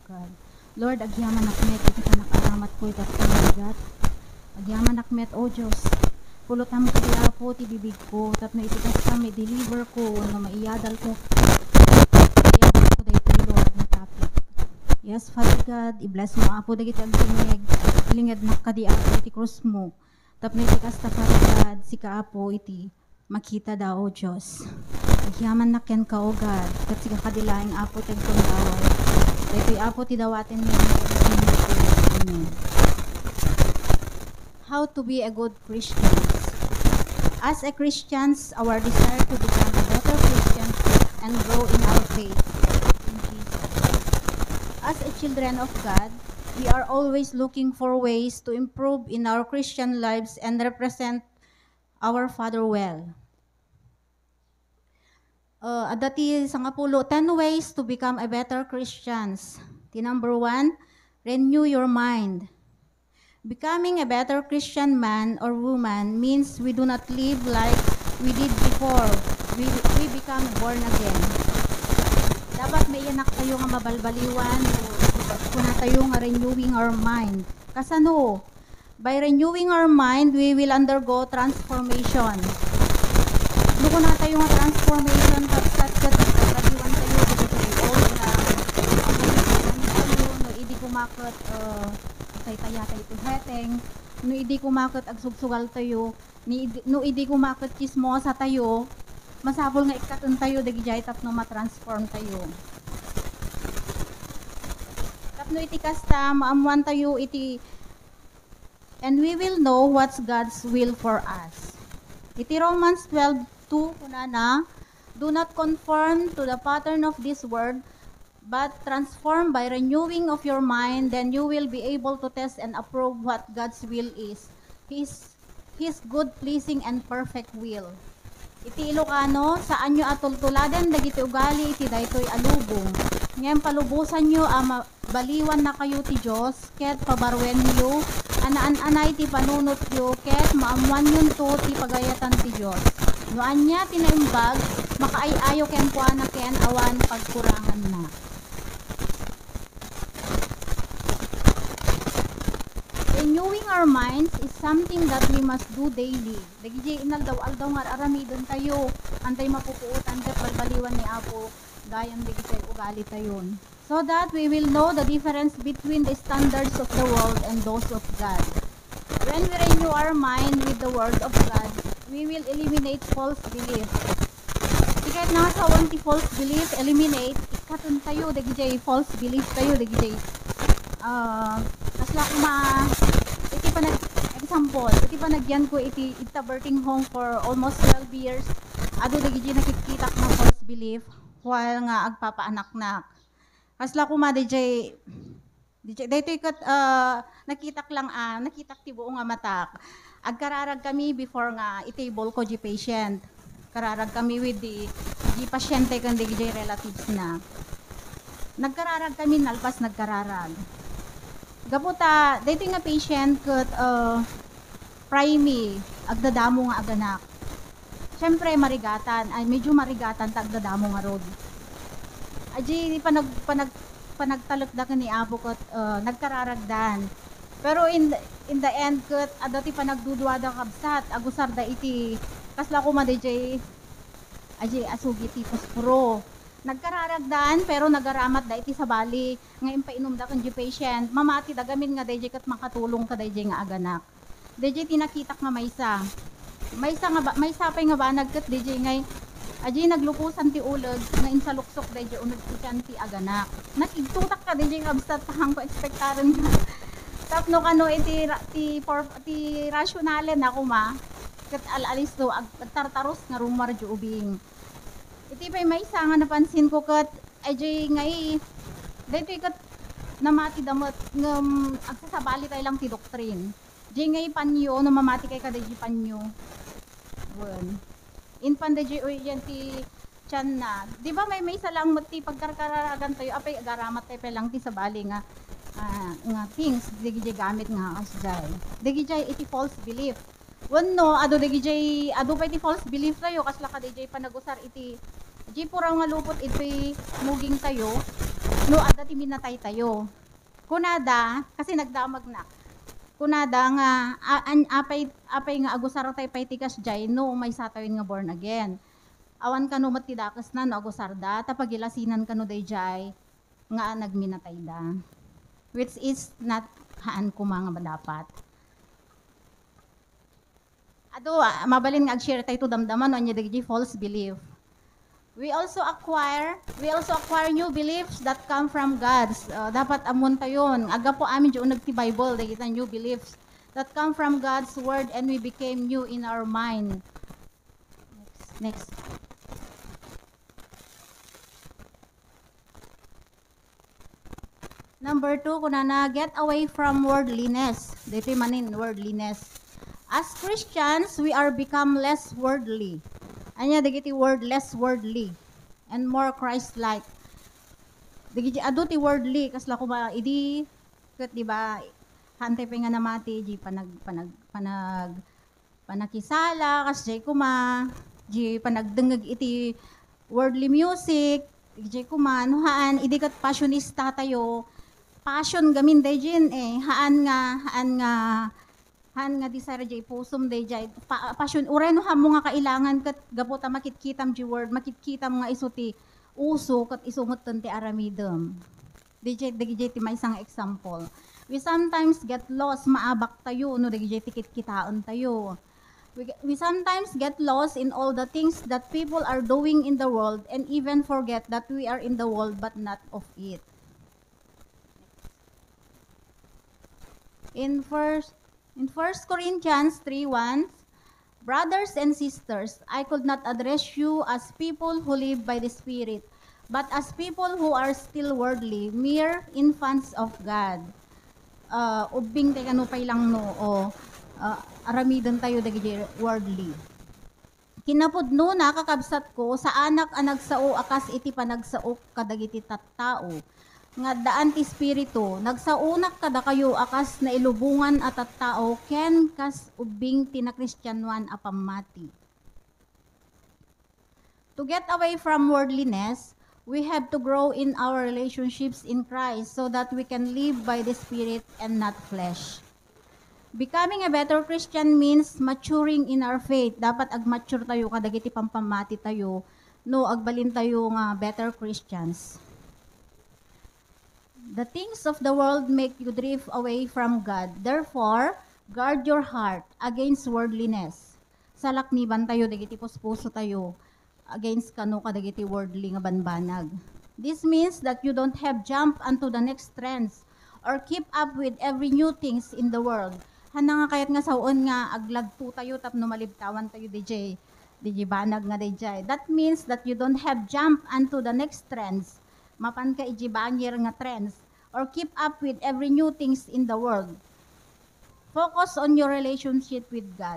God. Lord, agyaman nakmet, iti ka nakaramat ko itat kamagat. Agyaman nakmet, O Diyos. Pulutam ka di Apo, ti bibig ko, tapno iti kas may deliver ko, no maiyadal ko. Maiyadal ko dahito Lord, na topic. Yes, Father God, i-bless mo Apo, dagiti agdingeg, ilingad nakadi Apo, iti krus mo. Tapno iti kas ta Father God, si ka Apo, iti makita daw, O Diyos. Agyaman nakyan ka, O God, kat si kakadilaing Apo, tagtong daway. Dahito'y Apo, ti dawatin mo. Amen. How to be a good Christian. As a Christians, our desire to become a better Christian and grow in our faith in Jesus. As a children of God, we are always looking for ways to improve in our Christian lives and represent our Father well. Adati sangapulo 10 ways to become a better Christians. The number 1, renew your mind. Becoming a better Christian man or woman means we do not live like we did before. We become born again. Dapat may anak tayo nga mabalbaliwan kung tayo nga renewing our mind. Kasano? By renewing our mind, we will undergo transformation. Kung na tayo nga transformation, pagkakaliwan tayo, no idi kumakot, tay-taya tayo ito heteng, no idi kumakot agsugsugal tayo, no idi kumakot chismosa tayo, masabol nga ikatun tayo, dagijay tapno matransform tayo. Tapno iti kasta, maamuan tayo iti, and we will know what's God's will for us. Iti Romans 12:2 kunana, do not conform to the pattern of this world, but transform by renewing of your mind, then you will be able to test and approve what God's will is. His good, pleasing, and perfect will. Iti Ilocano, saan nyo atultuladen, dagiti ugali, iti daytoy alubong. Ngayon palubusan nyo, baliwan na kayo ti Diyos, ket pabarwen nyo, anaan-anay ti panunot nyo, ket maamuan yun to ti pagayatan ti Diyos. Noan niya tinaimbag, makaayayo ken kuana ken awan pagkurangan na. Renewing our minds is something that we must do daily. Dagiti inaldaw-aldaw nga aramidon tayo, antay mapupuutan ket balbaliwan ni Apo, gayam dagiti ugali tayon. So that we will know the difference between the standards of the world and those of God. When we renew our mind with the Word of God, we will eliminate false belief. Kahit nakasawan ti false belief, eliminate, ikatun tayo, dagijay false belief tayo, dagijay. Kasla kuma, iti pa example, iti pa nagyan ko iti birthing home for almost 12 years, ado dagijay nakikitak ng false belief, while nga agpapaanak-nak. Kasla kuma, dagijay, dito ikat, nakitak lang, nakitak ti buong nga matak. Agkararag kami before nga itable ko di patient. Kararag kami with the pasyente kan di relatives na. Nagkararag kami, nalpas nagkararag. Gaputa, dito nga patient kat primi, agdadamo nga aganak. Siyempre marigatan, ay medyo marigatan ta agdadamo nga rod. Aji panagtalagdakan ni Apo kat nagkararagdan. Pero in the end kat adati pa nagduduada kabsat agusar da iti kasla ko madijay aji asugi ti posporo. Nagkararagdan pero nagaramat da iti sa bali nga impainom da kan patient mamati da gamin nga dayjay kat makatulong ka dayjay nga aganak. Dayjay tinakitak nga maysa nga maysa pay nga banag kat dayjay ngay aji naglupusan ti uleg nga insaluksok dayjay uneg ti aganak. Nakigtutak ka dayjay kabsat tahang ko ekspektaren tapno kano iti rasyonalen ako ma ket alalis to agtartaros nga rumar ju ubing iti pay maysa nga napansin ko ket ajay ngay daytoy ket namati damet ngem agsasabali tay lang ti doktrin jay ngay panyo no mamati kay kada jay panyo wen in pandajay yan ti tiyan na di ba may salang ti pagkarkaragan tayo apay agaramat tay lang ti sabali nga things digijay gamit nga asjay digijay iti false belief wenno ado digijay ado pa iti false belief tayo kasla ka digijay panagusar iti di pura nga lupot iti muging tayo no adda ti minatay tayo. Kunada, kasi nagdamag na. Kunada nga, apay nga agusar tayo pay tikas jay, no may satayon nga born again. Awan ka no matidakas na, no agusar da, tapagilasinan ka no day jay, nga nagminatay da. Which is not haan ko mga dapat. Ado, mabalin nga ag-share tayo to damdaman, no, anya dagiti false belief. We also acquire new beliefs that come from God. Dapat amon tayon. Aga po amin diyon nagti Bible, dagita new beliefs that come from God's word and we became new in our mind. Next. Number 2, kunana, get away from worldliness. Dito manin worldliness. As Christians, we are become less worldly. Anya dagiti word less worldly and more Christ-like. Dagiti adu ti worldly kasla ko ba idi ket di ba hantay pa nga namati di panakisala kasi kuma di panagdengeg iti worldly music di kuma no haan idi ket passionista tayo. Passion gamin day jin haan nga desire jay pusum day jay passion ureno hamo nga kailangan ket gapo ta makitkitam ji word makitkitam nga isuti uso ket isungot ti aramidem DJ ti may isang example. We sometimes get lost, maabak tayo no DJ tikit kitaon tayo. We sometimes get lost in all the things that people are doing in the world and even forget that we are in the world but not of it. In 1 Corinthians 3:1, brothers and sisters, I could not address you as people who live by the Spirit, but as people who are still worldly, mere infants of God. Ubing tayo kanupay lang no, aramidan tayo dagiti worldly. Kinapudno nakakabsat ko sa anak sao akas iti panagsaok kadagiti tattao. Nga daan ti spirito, nagsaunak kada kayo akas na ilubungan at tao ken kas ubing tinakristyanuan a pamati. To get away from worldliness, we have to grow in our relationships in Christ so that we can live by the Spirit and not flesh. Becoming a better Christian means maturing in our faith. Dapat ag-mature tayo kadagiti pampamati tayo no agbalin tayo nga better Christians. The things of the world make you drift away from God. Therefore, guard your heart against worldliness. Salakniban tayo, dagiti puspuso tayo, against kano kadagiti worldly nga banbanag. This means that you don't have jump onto the next trends or keep up with every new things in the world. Hana nga kayat nga saon nga aglagto tayo tapno malibtawan tayo DJ banag nga DJ. That means that you don't have jump onto the next trends. Mapan ka ijibangir nga trends or keep up with every new things in the world. Focus on your relationship with God.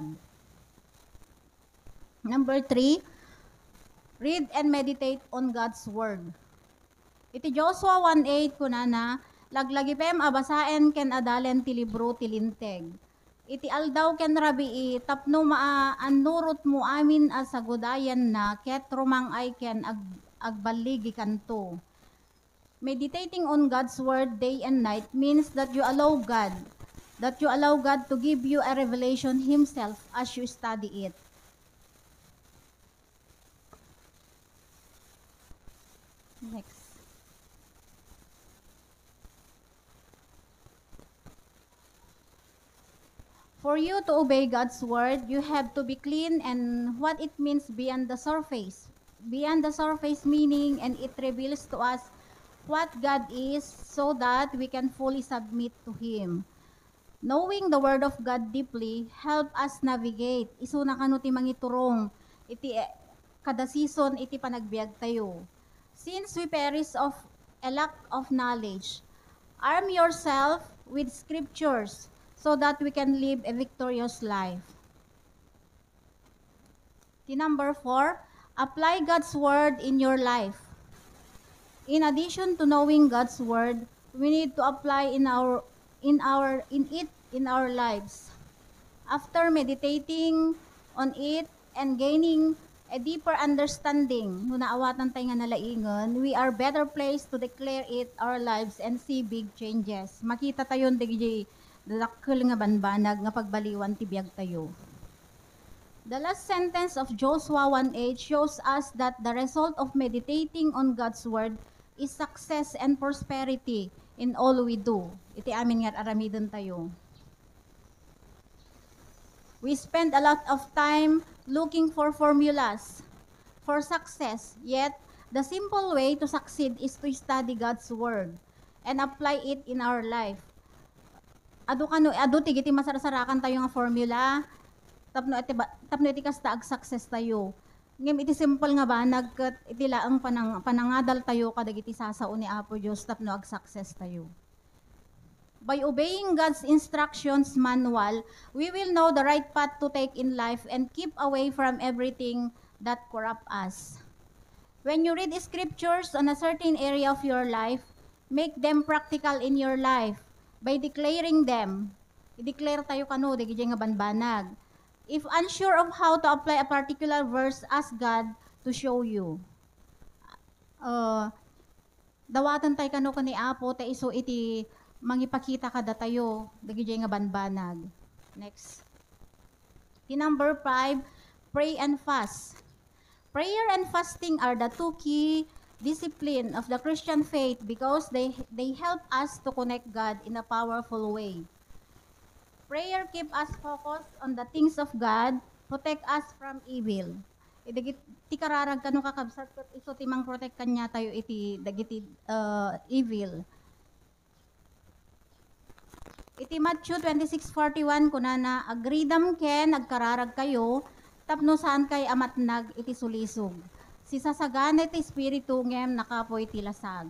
Number 3, read and meditate on God's word. Iti Joshua 1:8 kunana, laglagipem abasaen ken adalen ti libro ti linteg. Iti aldaw ken rabii tapno anurot mo amin as sagudayan na ket rumang ay ken agbaligi kanto. Meditating on God's word day and night means that you allow God to give you a revelation himself as you study it. Next. For you to obey God's word, you have to be clean and what it means beyond the surface. Beyond the surface meaning, and it reveals to us what God is so that we can fully submit to Him. Knowing the Word of God deeply help us navigate. Isu na kano ti mangiturong iti kada season iti panagbiag tayo. Since we perish of a lack of knowledge, arm yourself with scriptures so that we can live a victorious life. Number 4, apply God's word in your life. In addition to knowing God's word, we need to apply in our lives. After meditating on it and gaining a deeper understanding, no naawatan tayo nga nalaingon, we are better placed to declare it our lives and see big changes. Makita tayo digdi dakkel nga banbanag nga pagbaliwan tibiyag tayo. The last sentence of Joshua 1:8 shows us that the result of meditating on God's word is success and prosperity in all we do. Iti amin nga aramidon tayo. We spend a lot of time looking for formulas for success, yet the simple way to succeed is to study God's word and apply it in our life. Adu tigiti masarasarakan tayo nga formula, tapno iti kasta ag success tayo. Ngem iti simple nga ba nagket iti laeng panangadal tayo kadagiti sasao ni Apo Dios tapno ag success tayo. By obeying God's instructions manual, we will know the right path to take in life and keep away from everything that corrupt us. When you read scriptures on a certain area of your life, make them practical in your life by declaring them. I-declare tayo kano, digiti nga banbanag. If unsure of how to apply a particular verse, ask God to show you. Dawatan tayo kano kani Apo, ta iso iti mangipakita kada tayo, dagiti nga banbanag. Next. The number 5, pray and fast. Prayer and fasting are the two key discipline of the Christian faith because they help us to connect God in a powerful way. Prayer keep us focused on the things of God, protect us from evil. Ti kararag kanu kakabsat ket iso timang protect kanya tayo iti dagiti evil. Iti Matthew 26:41 kunana agridam ken nagkararag kayo tapno saan kay amatnag iti sulisog. Si sasagan iti espiritu ngem nakapoy ti lasag.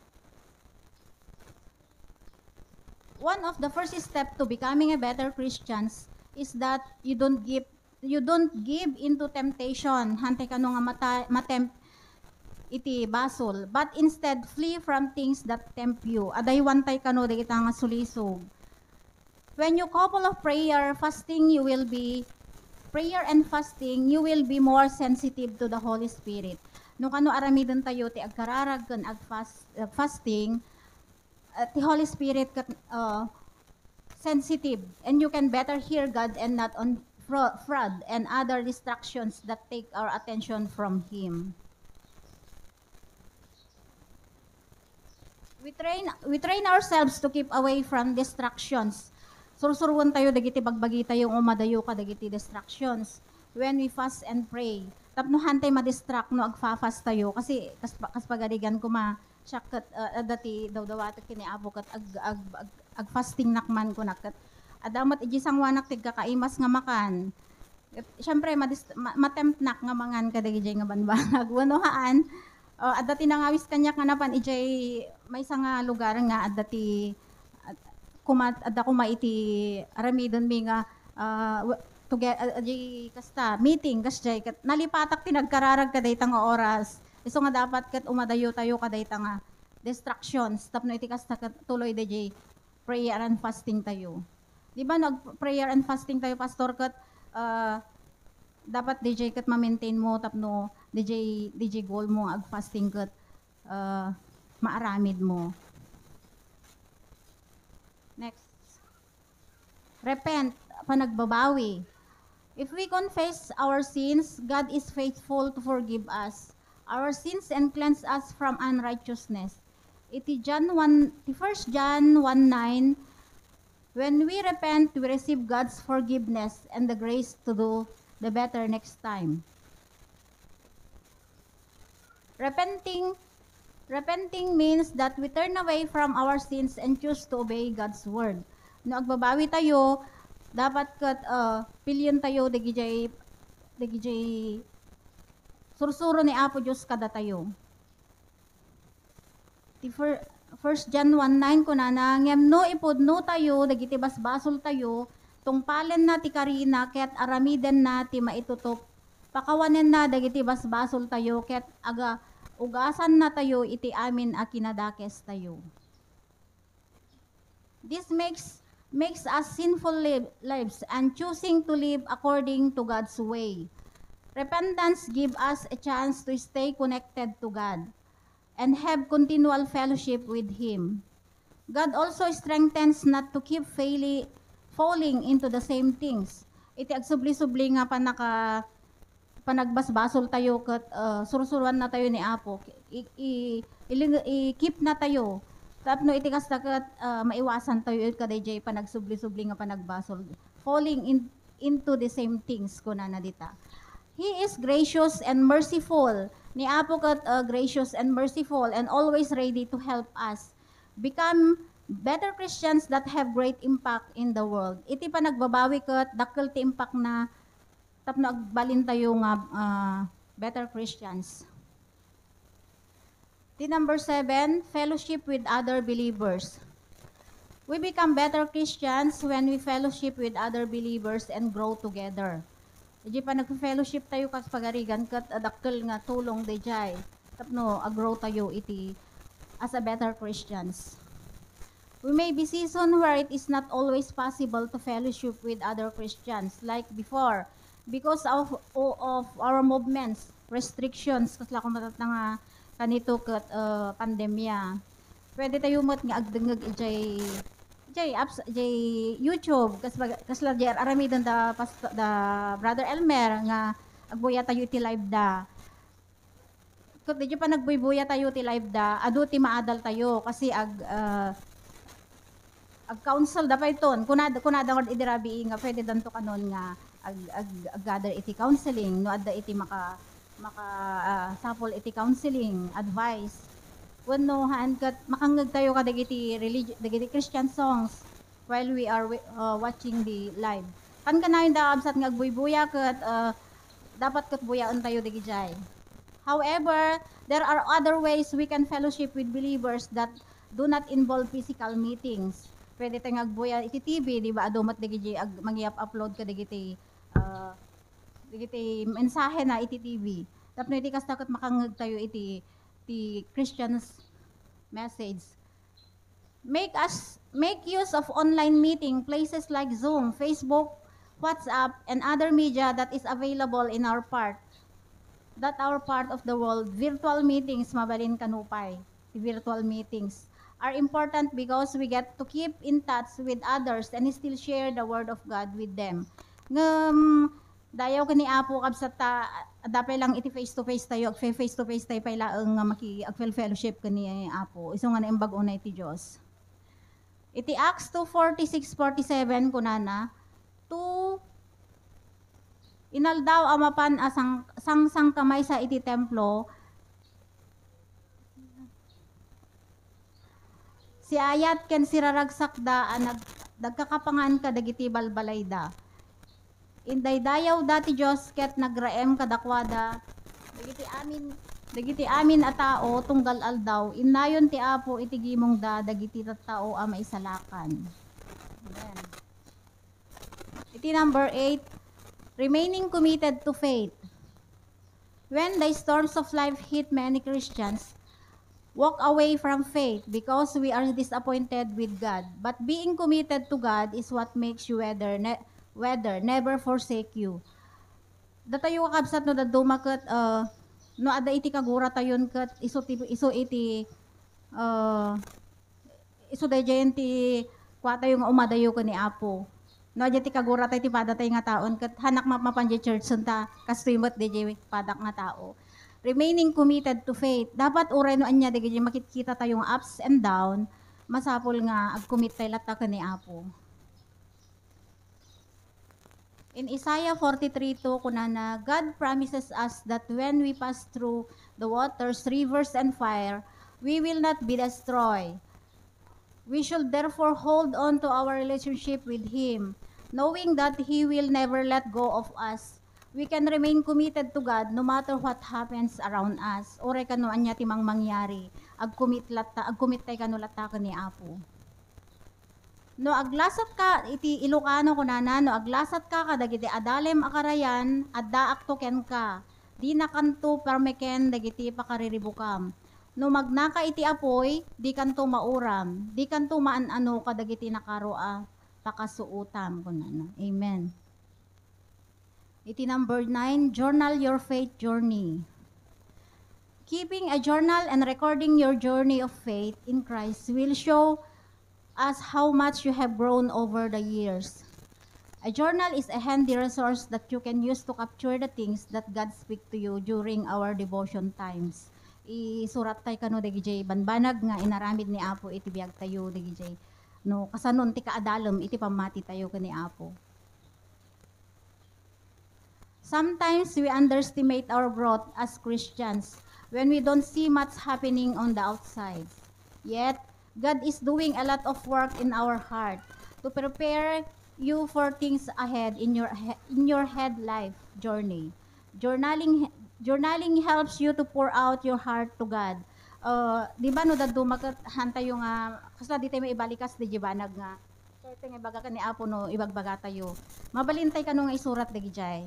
One of the first step to becoming a better Christians is that you don't give into temptation. Hantay kanu nga matempt iti basol, but instead flee from things that tempt you. Aday wantay kanu dagiti nga sulisog. When you couple of prayer and fasting, you will be more sensitive to the Holy Spirit. No kano aramidon tayo ti agkararag ken fasting, the Holy Spirit sensitive, and you can better hear God and not on fraud and other distractions that take our attention from Him. We train ourselves to keep away from distractions. Sursurwan tayo dagiti bagbagi tayo umadayo ka dagiti distractions when we fast and pray. Tapno hantay ma-distract no agfa-fast tayo kasi kas pagadigan ko syaket dati daw-dawatek kini Apo ket ag fasting nakman ko naket. Adamat iji sangwanak tig kakaimas nga makan. Syempre matempt nak nga mangan kadagiti nga banbanag. Wanohaan adati nangawis kanya kanapan ijay may nga lugar nga adati adda kuma iti aramidon mi nga kasta meeting kasjay ket nalipatak ti nagkararag kadayta nga oras. Isu nga dapat ket umadayo tayo kadayta nga distractions tapno iti kasta ket tuloy DJ prayer and fasting tayo. Di ba nag-prayer and fasting tayo pastor ket dapat DJ ket ma-maintain mo tapno DJ goal mo ag fasting ket maaramid mo. Next. Repent, panagbabawi. If we confess our sins, God is faithful to forgive us our sins and cleanse us from unrighteousness. Iti 1 John 1:9, when we repent, we receive God's forgiveness and the grace to do the better next time. Repenting means that we turn away from our sins and choose to obey God's word. No agbabawi tayo, dapat ket pilyon tayo dagijay sursuro ni Apo Dios kada tayo. Ti 1 John 1:9 kunana ngem ipudno tayo dagiti basbasol tayo tungpalen na ti karina ket aramiden na ti maitutop pakawanen na dagiti basbasol tayo ket aga ugasan na tayo iti amin a kinadakes tayo. This makes us sinful lives and choosing to live according to God's way. Repentance gives us a chance to stay connected to God and have continual fellowship with Him. God also strengthens not to keep falling into the same things. Iti agsubli-subli nga panagbasbasol tayo kat sursuruan na tayo ni Apo. I-keep na tayo. Tapno iti kasta kat maiwasan tayo kadayjay panagsubli-subli nga panagbasol. Into the same things kuna na dita. He is gracious and merciful. Ni Apo kat gracious and merciful and always ready to help us become better Christians that have great impact in the world. Iti pa nagbabawi kat dakkel ti impact na tapno agbalin tayo nga better Christians. The number 7, fellowship with other believers. We become better Christians when we fellowship with other believers and grow together. Di pa nag-fellowship tayo kas pagarigan kat adakkel nga tulong dejay. Tapno agrow tayo iti as a better Christians. We may be season where it is not always possible to fellowship with other Christians like before because of our movements, restrictions, kasla kung matat nga kanito kat pandemya. Pwede tayo mat nga agdengag jay YouTube kasla jay arami dan da Brother Elmer nga agbuya tayo iti live da. Kung di pa nagbuybuya tayo ti live da, adu ti maadal tayo kasi ag-counsel da pa iton. Kunada nga idirabi nga pwede danto kanon nga ag-gather iti counseling no adda iti maka sapol iti counseling advice. Wenno haan kat makangeg tayo kadagiti dagiti Christian songs while we are watching the live. Kan kanayon da absat nga agbuybuya kat dapat kat buyaan tayo digijay. However, there are other ways we can fellowship with believers that do not involve physical meetings. Pwede tayong agbuya iti TV, di ba? Adumat digiti mag-upload ka digiti mensahe na iti TV. Tapno iti kastakot makangag tayo iti Christians message. Make use of online meeting places like Zoom, Facebook, WhatsApp, and other media that is available in our part of the world. Virtual meetings mabalin kanupay. Virtual meetings are important because we get to keep in touch with others and still share the word of God with them. Dayaw kani Apo kabsat dapay lang iti face to face tayo pay laeng nga fellowship kani Apo. Isu nga na bag-o na iti Dios. Iti Acts 2:46-47 kunana inaldaw amapan asang sang kamay sa iti templo. Si ayat ken siraragsak da nagkakapangan ka dagiti balbalay da. Inday dayaw dati Dios ket nagraem kadakwada dagiti amin a tao tunggal aldaw innayon ti Apo iti gimong da dagiti tattao a maisalakan. Amen. Iti number 8, remaining committed to faith. When the storms of life hit many Christians, walk away from faith because we are disappointed with God. But being committed to God is what makes you never forsake you. Datayo kakabsat no daduma ket no ada iti kagura tayon ket iso dayen ti kwatayo nga umadayo ken ni Apo. No adya ti kagura tayo ti padatay nga taon ket hanak mapanje church sunta kastimot DJ padak nga tao. Remaining committed to faith. Dapat uray no anya digiti makikita tayong ups and down, masapol nga ag-commit tayo latta ken ni Apo. In Isaiah 43:2 kunana, God promises us that when we pass through the waters, rivers, and fire, we will not be destroyed. We should therefore hold on to our relationship with Him, knowing that He will never let go of us. We can remain committed to God no matter what happens around us. Oray kano anya timang mangyari, agcommit tay kano latta ni Apo. No aglasat ka iti Ilocano kunana no aglasat ka kadagiti adalem akarayan adda aktoken ka. Di nakanto permeken dagiti pakariribukam. No magnaka iti apoy di kanto mauram. Di kanto maanano kadagiti nakaroa pakasuutam kunana. Amen. Iti number 9, journal your faith journey. Keeping a journal and recording your journey of faith in Christ will show us how much you have grown over the years. A journal is a handy resource that you can use to capture the things that God speak to you during our devotion times. Isurat tayo kano dagijay banbanag nga inaramid ni Apo iti biag tayo dagijay. No kasanon ti kaadalem iti pamati tayo kani Apo. Sometimes we underestimate our growth as Christians when we don't see much happening on the outside. Yet, God is doing a lot of work in our heart to prepare you for things ahead in your head life journey. Journaling helps you to pour out your heart to God. Di ba no dadto maghanta yung kasla di tayo maibalikas di jibanag nga. Certain nga ibaga ka ni Apo no ibagbaga tayo. Mabalintay ka no nga isurat dagijay.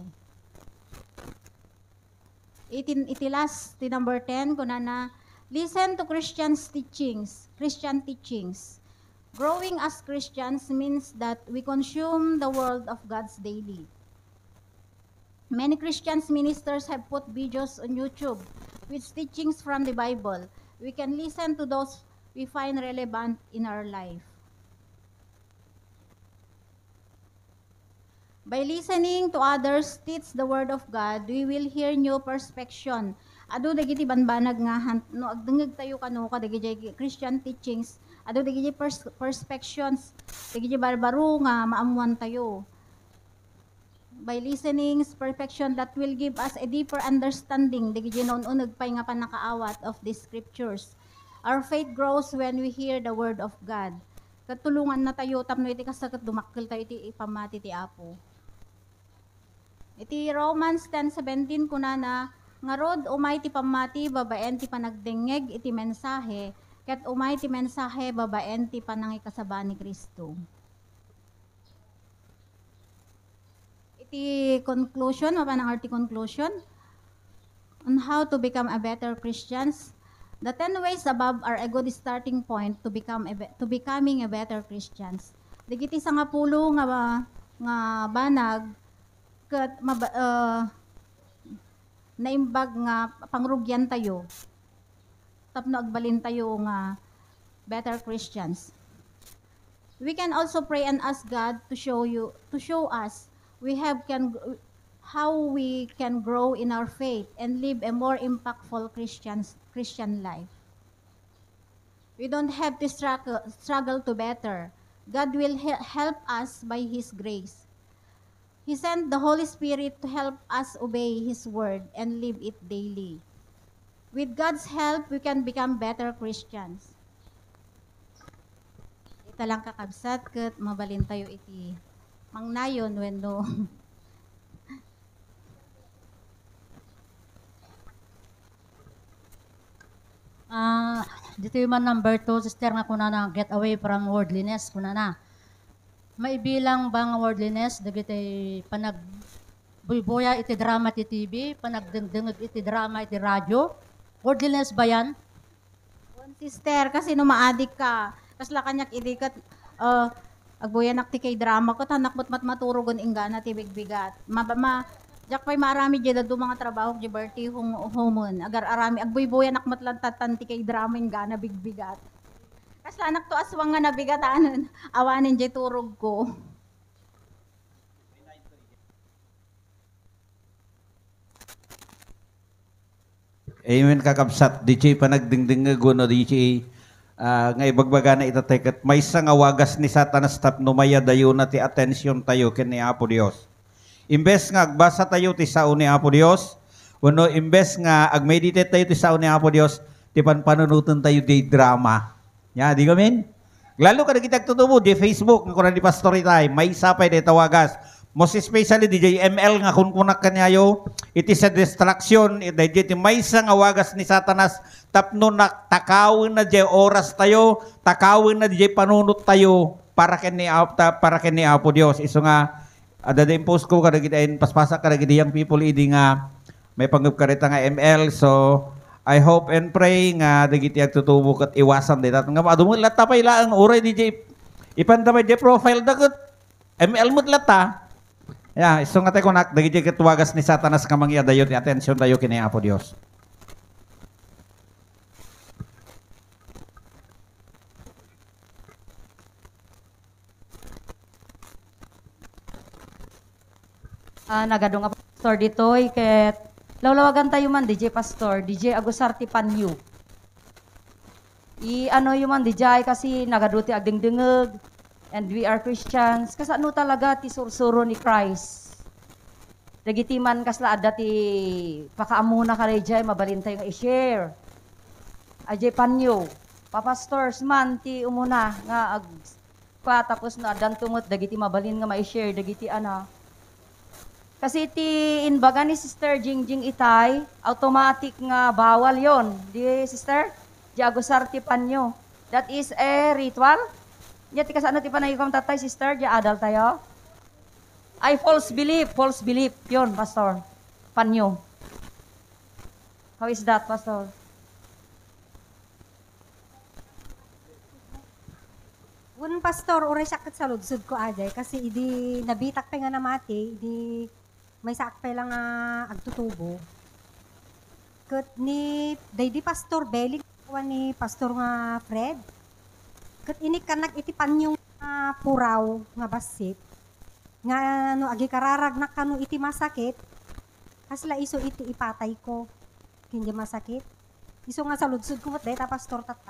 Itilas ti number 10 kunana listen to Christian teachings. Growing as Christians means that we consume the word of God's daily. Many Christian ministers have put videos on YouTube with teachings from the Bible. We can listen to those we find relevant in our life. By listening to others teach the word of God, we will hear new perspective. Ado dagiti banbanag nga no agdengeg tayo kano kadagiti Christian teachings, ado dagiti perspectives, dagiti barbaro nga maamuan tayo. By listening perfection that will give us a deeper understanding dagiti non-uneg pay nga panakaawat of the scriptures. Our faith grows when we hear the word of God. Katulungan na tayo tapno iti kasaket dumakkel tayo iti ipamati ti Apo. Iti Romans 10:17 kunana nga rod umay ti pamati babaen ti panagdengeg iti mensahe ket umay ti mensahe babaen ti panangikasaba ni Kristo. Iti conclusion mapanang arti conclusion on how to become a better Christians. The 10 ways above are a good starting point to becoming a better Christians. Digiti sa nga pulo nga banag ket naimbag nga pangrugyan tayo tapno agbalin tayo nga better Christians. We can also pray and ask God to show us how we can grow in our faith and live a more impactful Christian life. We don't have to struggle to better. God will help us by His grace. He sent the Holy Spirit to help us obey His word and live it daily. With God's help, we can become better Christians. Ita lang kakabsat ket mabalin tayo iti mangnayon wenno dito yung number 2, sister nga kunana, get away from worldliness kunana. May bilang bang worldliness, dagiti panagbubuya iti drama iti TV, panagdengdengeg iti drama iti radyo. Worldliness ba yan? Sister, kasi no maadik ka, kasla kanyak idikat, agbuyanak ti kay drama ko, tanak maturugon ingana ti bigbigat. Jak pa'y marami dyan do mga trabaho di birthday humon. Agar arami, agbuy-buyanak matlantatan ti kay drama ingana bigbigat. Kasla anak to aswang nga nabigatanan, awanin dyan turog ko. Amen kakabsat, di chay panagdingding nga guno, di chay nga ibagbaga na itatekat. May nga wagas ni Satanas tapno maya dayo na ti atensyon tayo ken ni Apo Dios. Imbes nga agbasa tayo ti sao ni Apo Dios, wano imbes nga agmeditate tayo ti sao ni Apo Dios, ti panpanunutan tayo di drama. Ya, di kamin? Lalo ka nakita tutubo di Facebook nga kunan di Pastor Itay, may sapay di tawagas. Most especially di ML nga kunkunak kanyayo, it is a distraction, it may nga wagas ni Satanas, tapno na takawin na di oras tayo, takawin na di panunot tayo para ken ni Apo Dios. Iso nga impose ko kada gitain paspasa kada gidiyang people idi nga may panggupkarita nga ML, so I hope and pray nga dagiti agtutubo ket iwasan di tat nga adumon latta pay laang uray di ipandamay di profile dagat ML mo lata Ya, iso nga tayo kunak, dagiti katuwagas ni Satanas nga mangyadayon ti atensyon tayo kini Apo Dios. Nagadong nga pastor ditoy ket lawlawagan tayo man DJ Pastor, DJ Agusarti Panyu. Ano yung man DJ kasi nagaduti agdingdingeg and we are Christians. Kasano talaga ti sursuro ni Christ. Dagiti man kasla adda ti pakaamuna ka DJ mabalin tayo nga i-share. Ajay Panyu, papastors man ti umuna nga tapos na adan tumot dagiti mabalin nga ma-share dagiti ana. Kasi ti inbaga ni Sister Jingjing Itay, automatic nga bawal yon. Di Sister? Di Agusarti Panyo. That is a ritual. Di ti kasano ti panayikam tatay Sister, di adal tayo. Ay false belief yon, Pastor. Panyo. How is that, Pastor? Un pastor, oray sakit sa lugsod ko aday kasi idi nabitak pa nga namati, idi may sakpay lang agtutubo. Kat ni daydi pastor Beli ni pastor nga Fred. Kat ini kanak iti panyong puraw nga basit. Nga no agi kararag na kanu iti masakit. Kasla iso iti ipatay ko. Hindi masakit. Iso nga sa lugsod ko mat ta pastor tata.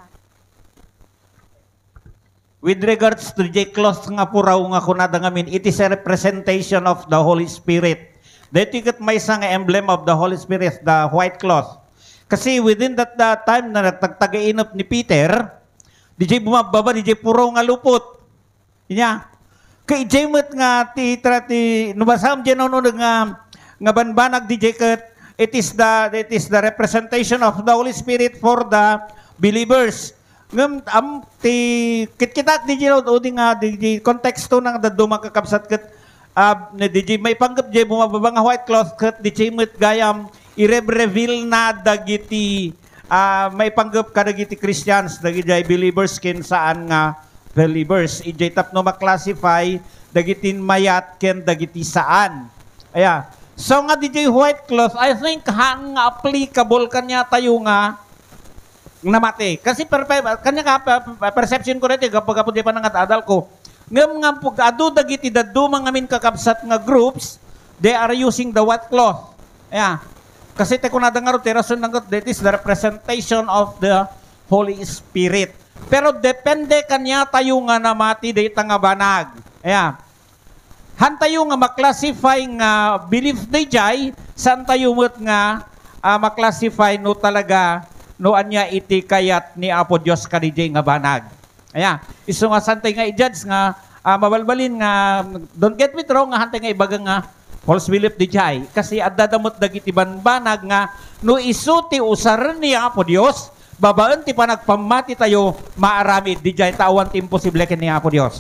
With regards to the cloth nga puraw nga kunada ngamin, it is a representation of the Holy Spirit. Dito kat may isang emblem of the Holy Spirit, the white cloth. Kasi within that time na nagtagtagainop ni Peter, DJ bumababa, DJ puraw nga lupot. Inya. Kay Jemot nga ti nubasam dyan nga banbanag DJ kat it is the representation of the Holy Spirit for the believers. Ngam ti kita DJ udi nga di konteksto nang daddo makakabsat ket DJ may panggap DJ bumababa nga white cloth ket DJ met gayam i-reveal na dagiti may panggap kadagiti Christians dagiti believers ken saan nga believers ijay tapno maklasify dagiti mayat ken dagiti saan. Aya. So nga DJ white cloth I think hang nga applicable kanya tayo nga namati. Kasi kanya ka perception ko rito kapag di pa nangatadal ko. Ngam nga pag adu dagiti daddu mga min kakabsat nga groups, they are using the white cloth. Yeah. Kasi te kunada nga ro rason nga that is the representation of the Holy Spirit. Pero depende kanya tayo nga namati dayta nga banag. Yeah. Han tayo nga maklasify nga belief dayjay san tayo met nga maklasify no talaga no anya iti kayat ni Apo Dios kadijay nga banag. Aya, iso nga santay nga i-judge nga mabalbalin nga don't get me wrong nga hantay nga ibaga nga false belief dijay kasi addadamot dagiti banbanag nga no isu ti usaran ni Apo Dios babaen ti panagpamati tayo maaramid dijay tawan ti imposible ken ni Apo Dios.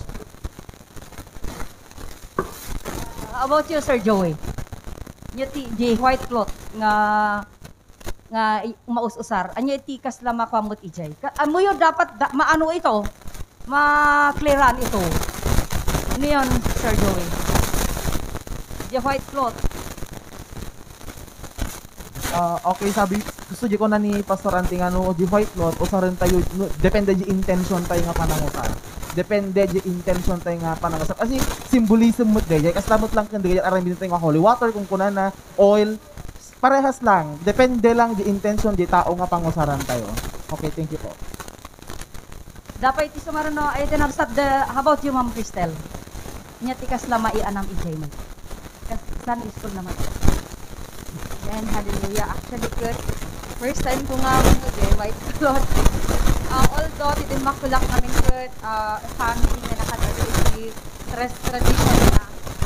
About you, Sir Joey. Yung white cloth nga maus-usar. Anya itikas lang makwamot ijay. Amo yun dapat maano ito? Ma-clearan ito. Ano yun, Sir Joey? The white cloth. Okay, sabi, gusto di ko na ni Pastor Anting ano, di white cloth, usarin tayo, depende di intention tayo nga panangutan. Depende di intention tayo nga panangutan. Kasi symbolism mo di, kasi lamot lang kang di, aramin tayo nga holy water, kung kuna na, oil, parehas lang. Depende lang di intention di tao nga pangusaran tayo. Okay, thank you po. Dapat iti sumaruno, ay tinabsat how about you, Ma'am Cristel? Nyatikas lang maianam ijay mo. San school naman. And hallelujah. Actually, good. First time ko nga white cloth. Although, din makulak namin good family na nakadali tradition na.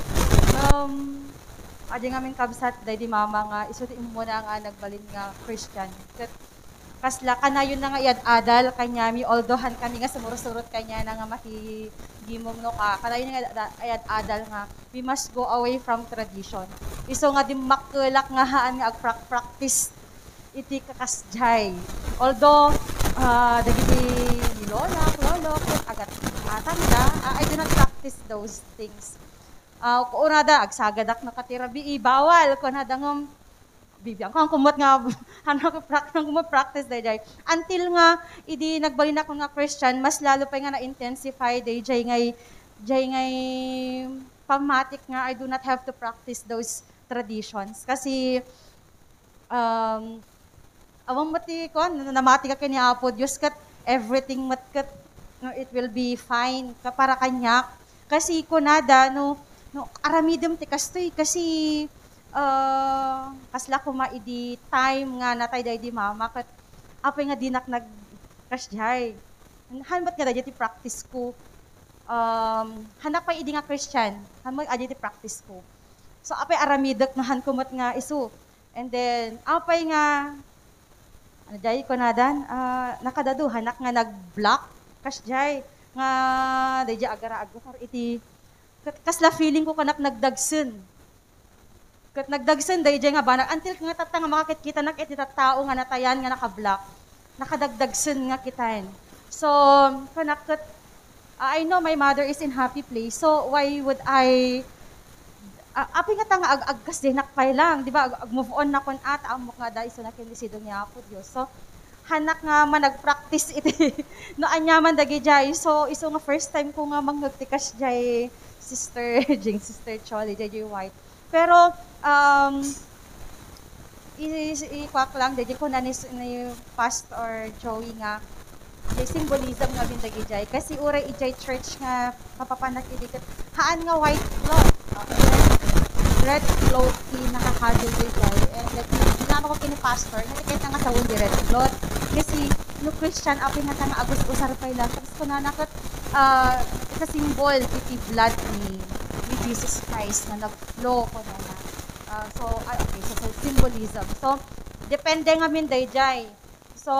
Adi nga min kabsat, di mama nga, isutin mo muna nga nagbalin nga Christian. Kasla ka na yun na nga iad-adal kanyami, although han kami nga sumurot-surot kanya na nga makigimong no ka. Kana yun nga iad-adal nga, we must go away from tradition. Iso nga di makulak nga haan nga practice iti kakasjay. Although, dagiti lolo, agat atanda, I do not practice those things. Kuunada, agsagadak nakatirabi, bawal, kunada ngam, bibiyang kang kumot nga, practice dayjay. Until nga, idi nagbalin ako nga Christian, mas lalo pa nga na-intensify dayjay ngay pamatik nga, I do not have to practice those traditions. Kasi, awang mati ko, namati ka kanya Apo Diyos, kat everything kat, no, it will be fine para kanya. Kasi kunada, no aramidem ti kastoy, kasi, kasla ko maidi time nga natay day di mama, kat apay nga dinak nag-kasjay. Hanbat nga day ti practice ko. Hanap pa idi nga Christian, hanap adi ti practice ko. So apay aramidek nga hankumot nga isu. And then, apay nga, ano jay ko na dan, nakadado, hanak nga nag-block, kasjay, nga, day agara-agar, iti, kasla feeling ko kanak nagdagsun. Kat nagdagsun, day nga banak, until nga tata nga makakit-kita nak iti tao nga natayan nga naka-block, nakadagdagsun nga kitain. So, kanak, I know my mother is in happy place, so why would I, api nga tanga agkas din nakpay lang, di ba? Move on na kun at amok nga dahil so nakinisido niya Apo Diyos. So, hanak nga man nag-practice iti no anyaman dagi jay. So, iso nga first time ko nga mangagtikas jay Sister Jing, Sister Choli, jay White. Pero, ikwak lang, dahil ko na ni Pastor Joey nga, jay symbolism nga bin dagi jay. Kasi uray ijay church nga papapanak idikat. Haan nga white cloth. Red cloth nakakadil din jay. And like, sinama ko kini pastor, nakikita nga sa wundi red cloth. Kasi, no Christian, apin nga nga agos usar pa lang. Tapos ko na nakot, ita symbol, iti blood ni Jesus Christ na nag-flow ko na na. Okay, so symbolism. So, depende nga min day jay. So,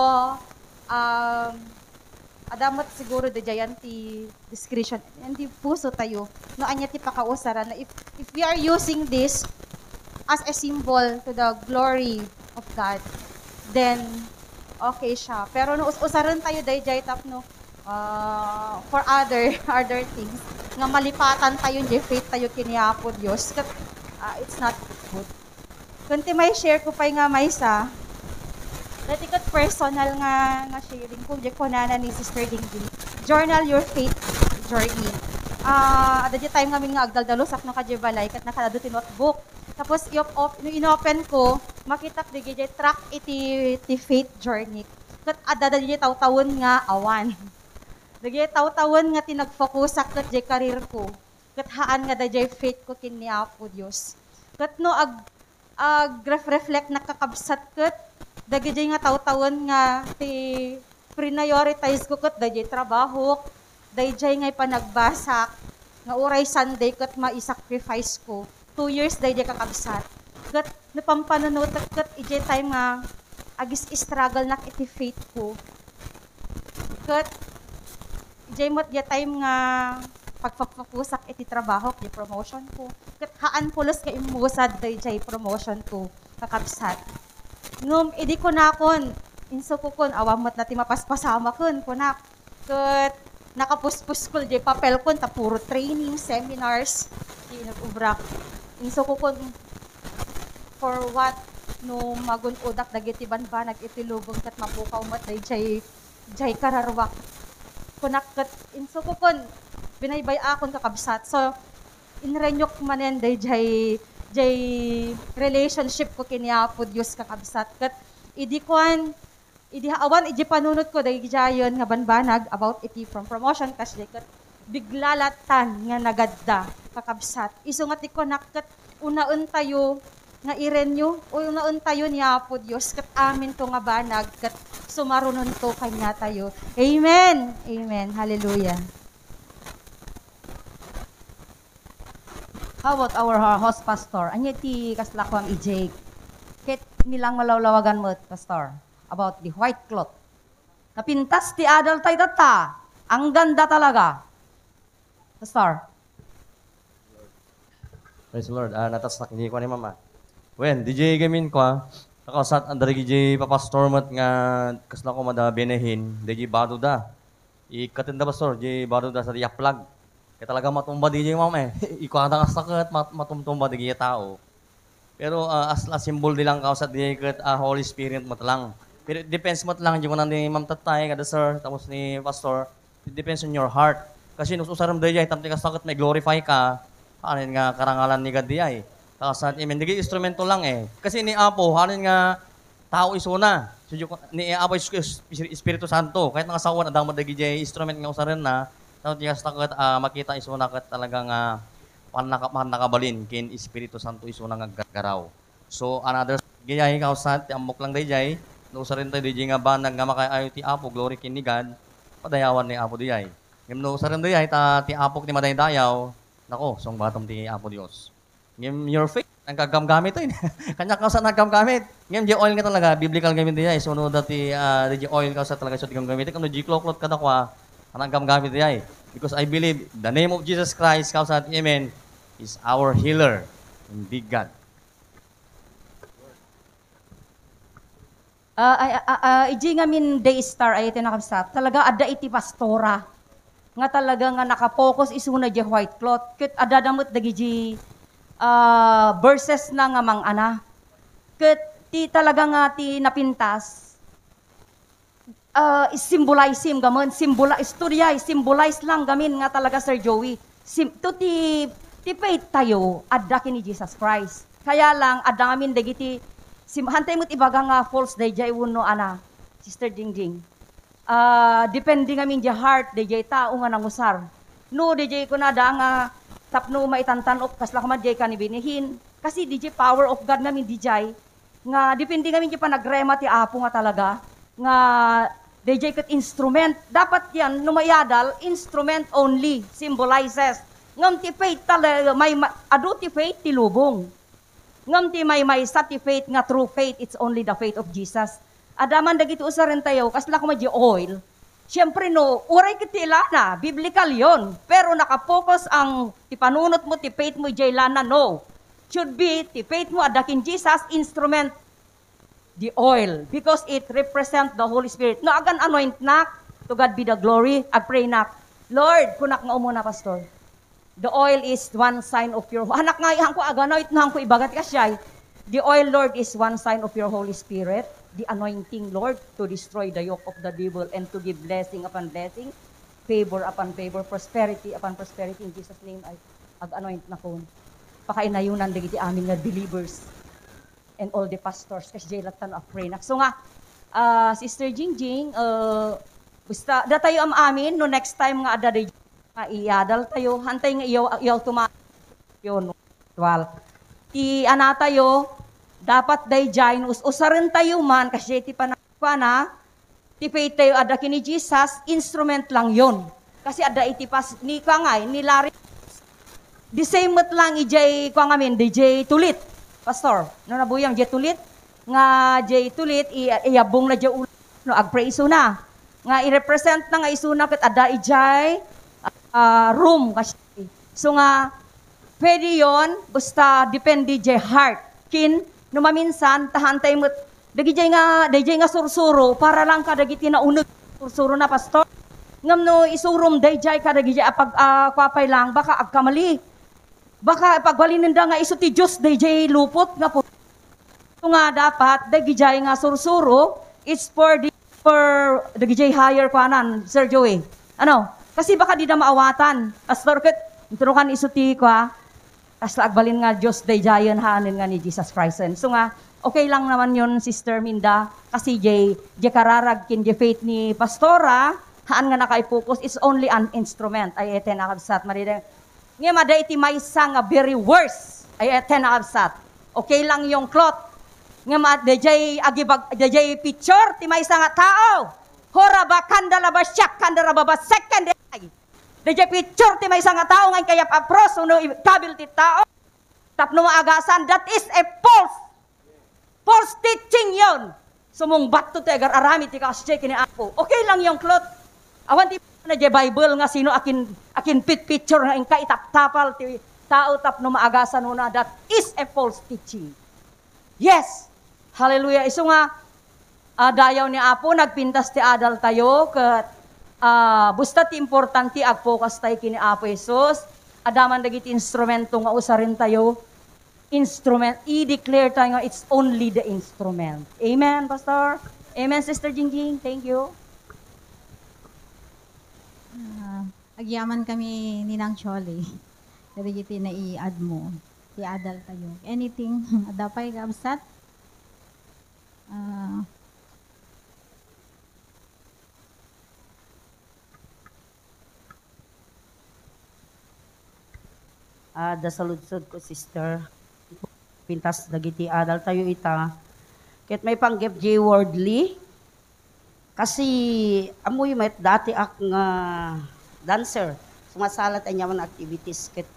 adamot siguro da jayan ti discretion, hindi puso tayo no anya ti pakausaran na if we are using this as a symbol to the glory of God, then okay siya. Pero no usaran tayo dayjay tapno for other things nga malipatan tayo di faith tayo kini Apo Dios, it's not good. Kunti may share ko pa nga may sa dati kat personal nga sharing ko, di ko na ni Sister Dinggin. Journal your faith journey. Dati time kami nga agdaldalusak no kadyabalay, kat nakadado ti notebook. Tapos inopen ko, makita di gaya track iti faith journey. Kat adada di taw-tawon nga awan. Di taw-tawon nga tinagfokusak kat di karir ko. Kat haan nga da faith ko kini Apo Dios. Kat no reflect nakakabsat kat dagiti nga taw-tawon nga ti prioritize ko kat dagiti trabaho, dagiti nga panagbasak, nga uray Sunday kat mai-sacrifice ko. 2 years dagiti kakabsat. Kat napampanunot kat iti time nga agis struggle nak iti faith ko. Kat iti mat iti time nga pagpapakusak iti trabaho, iti promotion ko. Kat haan pulos ka imusad dagiti promotion ko kakabsat. Ngum, idi ko na kon, inso ko kon, awamot na ti mapaspasama kon, kunak. Kat, nakapuspus ko, di papel kon, ta puro training, seminars, di nag-ubrak. Inso ko kon, for what, no magun-udak, nagitiban ba, nag-itilubong, kat mapukaw mat, jay kararwak. Kunak, kat, inso ko kon, binaybay akon kakabsat. So, inrenyok manen, jay relationship ko kini Apo Dios kakabsat. Kat idi awan idi panunot ko dahil jayon nga banbanag about iti from promotion kasi kat biglalatan nga nagadda kakabsat. Iso nga ti konakkat unaon tayo nga irenyo o unaon tayo ni Apo Dios kat amin to nga banag kat sumarunon to kanya tayo. Amen. Amen. Hallelujah. How about our host pastor? Anya ti kaslakwang ijay. Ket nilang malawlawagan mo, pastor, about the white cloth. Napintas ti adal tay data. Ang ganda talaga. Pastor. Praise the Lord. Natas na kini ko ni mama. When DJ gamin ko, nakasat ang dari DJ papastor mat nga kasla ko mada benehin, DJ bado da. Ikatinda pastor, DJ bado da sa yaplag. Kaya talaga matumba di ma'am Ikuha ka sakit, matumtumba di tao. Pero as symbol di lang kausat di kat Holy Spirit mo lang. Pero it depends mo lang yung ni Ma'am Tatay, kada sir, tapos ni Pastor. It depends on your heart. Kasi nung usaram di ay tamti ka sakit, may glorify ka. Hanin nga karangalan ni God di ay. Kausat, amen. Naging instrumento lang Kasi ni Apo, hanin nga tao isuna. So, ni Apo Espiritu Santo. Kahit nakasawan, adang mo dagi instrument nga usaran na, tapos di ka sakit, makita isuna kat talagang nakabalin kin Espiritu Santo iso nang gagaraw. So another gayay kausat ti amok lang dayjay no usarin tayo dayjay nga banag nga makaayo ti Apo glory kin ni God padayawan ni Apo dayjay. Ngem no usarin dayjay ti Apo ti madaydayaw nako song batom ti Apo Dios. Ngem your faith ang kagamgamit ay kanya kausat naggamgamit. Ngem di oil nga talaga biblical gamit dayjay so no dati di oil kausat talaga sa gamgamit kuno di kloklot kada kwa anang gamgamit dayjay. Because I believe the name of Jesus Christ, kausat, amen, is our healer and big God. Iji nga min day star ay tinakabsat. Talaga ada iti pastora. Nga talaga nga nakapokus isuna di white cloth. Kit ada damot dagi verses na nga mang ana. Kit ti talaga nga ti napintas. Symbolize gamon, symbolize lang gamin nga talaga Sir Joey. Ti faith tayo, adda kini Jesus Christ. Kaya lang, adda ngamin dagiti, hantay mo't ibaga nga false dayjay uno ana, Sister Jingjing. Depende ngamin di heart, dayjay tao nga nangusar. No, dayjay ko na da nga, tapno maitantanok, kasla ka madjay ka ni binihin. Kasi dayjay power of God ngamin dayjay, nga depende ngamin di pa nagrema ti Apo nga talaga, nga DJ kat instrument. Dapat yan, numayadal, instrument only, symbolizes. Ngam ti faith talaga, may adu ti faith ti lubong. Ngam ti may sa ti faith nga true faith, it's only the faith of Jesus. Adaman dagiti usarin tayo, kasla ko madya oil. Siyempre no, uray kiti lana, biblical yon. Pero nakapokus ang ti panunot mo, ti faith mo jay lana, no. Should be, ti faith mo adakin Jesus, instrument the oil because it represent the Holy Spirit. No, agan anoint nak, to God be the glory. Ag pray nak, Lord, kunak nga umuna, Pastor. The oil is one sign of your, anak nga ihang ko, aganoit na ko ibagat ka siya. The oil, Lord, is one sign of your Holy Spirit. The anointing, Lord, to destroy the yoke of the devil and to give blessing upon blessing, favor upon favor, prosperity upon prosperity. In Jesus' name, I ag-anoint na ko. Pakainayunan, digiti amin nga believers and all the pastors kasi jay latan of pray. So nga, Sister Jingjing, basta da tayo amin no next time nga ada day nga iyadal tayo, hantay nga iyaw yun. Well, ti ana tayo, dapat day jay usarin tayo man kasi ti panakwana, ti faith tayo ada kini Jesus, instrument lang yon. Kasi ada iti pas ni kangay, ni Larry, the same mat lang ijay kwa ngamin, DJ Tulit. Pastor, no nabuyang jay tulit, nga jay tulit, iyabong na jay ulo, no agpray iso na. Nga i-represent na nga iso na kat ada ijay room. Kasi. So nga, pwede yun, basta depende jay heart. Kin, no maminsan, tahantay mo, dagi jay nga sursuro, para lang kadagiti na unod, sursuro na pastor. Ngam no isurum, day jay kadagi jay apag kwapay lang, baka agkamali. Baka pagwalininda nga iso ti Diyos, DJ lupot nga po. Ito nga dapat, DJ nga sursuro, it's for DJ higher kwanan, Sir Joey. Ano? Kasi baka di na maawatan. Pastor Kit, iturukan iso ti kwa, tas agbalin nga Diyos, DJ yan hanin nga ni Jesus Christ. So nga, okay lang naman yun, Sister Minda, kasi jay kararag kin faith ni Pastora, haan nga nakaipokus, it's only an instrument. Ay ete nakabsat, marideng. Ngayon, mada iti may nga very worse. Ay, tenakabsat. Okay lang yung cloth. Ngayon, dajay picture, ti may nga tao. Hora ba, kandala ba siyak, kandala ba second day. Dajay picture, ti may nga tao, ngayon kaya papros, uno kabil ti tao. Tapno maagasan, that is a false teaching yon. Sumong bato ti agar arami ti kasya kini ako. Okay lang yung cloth. Awan ti na di Bible nga sino akin picture nga inka itap-tapal ti tao tapno maagasan na that is a false teaching. Yes. Hallelujah. Iso nga dayaw ni Apo nagpintas ti adal tayo ket Busta ti importante ag-focus tayo kini Apo Jesus. Adaman dagiti instrumento nga usarin tayo. Instrument, i-declare tayo nga it's only the instrument. Amen, Pastor? Amen, Sister Jingjing. Thank you. Agyaman kami ni Nang Chole. Pero iti na i-add mo. I-adal tayo. Anything, adapay kabsat. Dasaludsod ko, sister. Pintas dagiti adal tayo ita. Ket may panggep J. Wordley. Kasi amoy met dati ak nga dancer. Sumasalat ay nyaman activities. Ket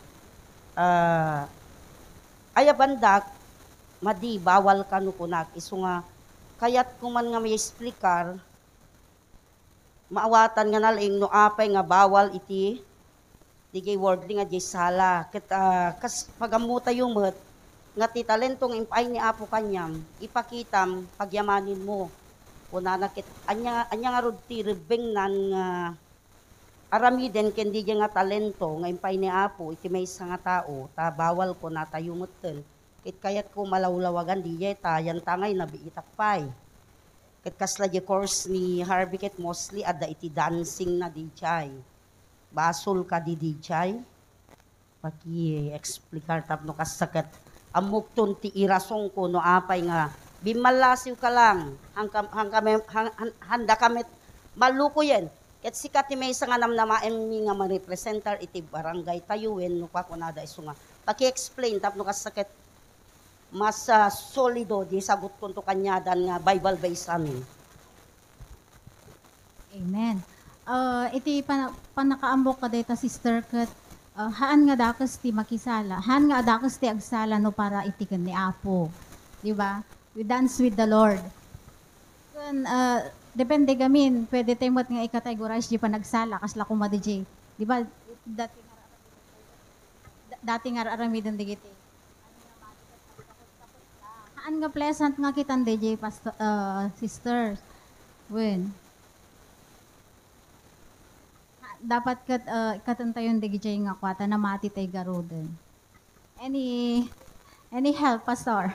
aya bandak madi bawal kanu kunak. Isu nga kayat kuman nga may explicar maawatan nga naling no apay nga bawal iti di kay Wordley nga di sala. Ket kas pagamuta yung met nga ti talentong impay ni Apo kanyam ipakitam pagyamanin mo. Una nakit anya nga rod ti rebeng nan nga aramiden ken di nga talento nga impay ni Apo iti maysa nga tao ta bawal ko na tayo metten. Ket kayat ko malawlawagan di ta yan tangay nabiitakpay. Ket kasla di course ni Harvey ket mostly adda iti dancing na di jay. Basol ka di DJ, paki-explicar tapno kasakat amukton ti irasong ko no apay nga bimalasiw ka lang handa kami maluko yan. Ket sikat ti may nga namnamaen mi nga ma-representar iti barangay tayuwen no pa kunada isu nga paki-explain tapno kasakat mas solido di sagot ko to kanyadan nga Bible based amin. Amen. Iti panakaambok ka data sister kat haan nga dakas ti makisala. Haan nga dakas ti agsala no para itikan ni Apo. Di ba? We dance with the Lord. Kun depende gamin, pwede tayo nga i-categorize di pa nagsala kasla kuma DJ. Di ba? Dati nga aramidon digiti. Haan nga pleasant nga kitan DJ pastor sisters. When dapat katantayon digijay nga kwata na mati tay garoden. Any help, Pastor?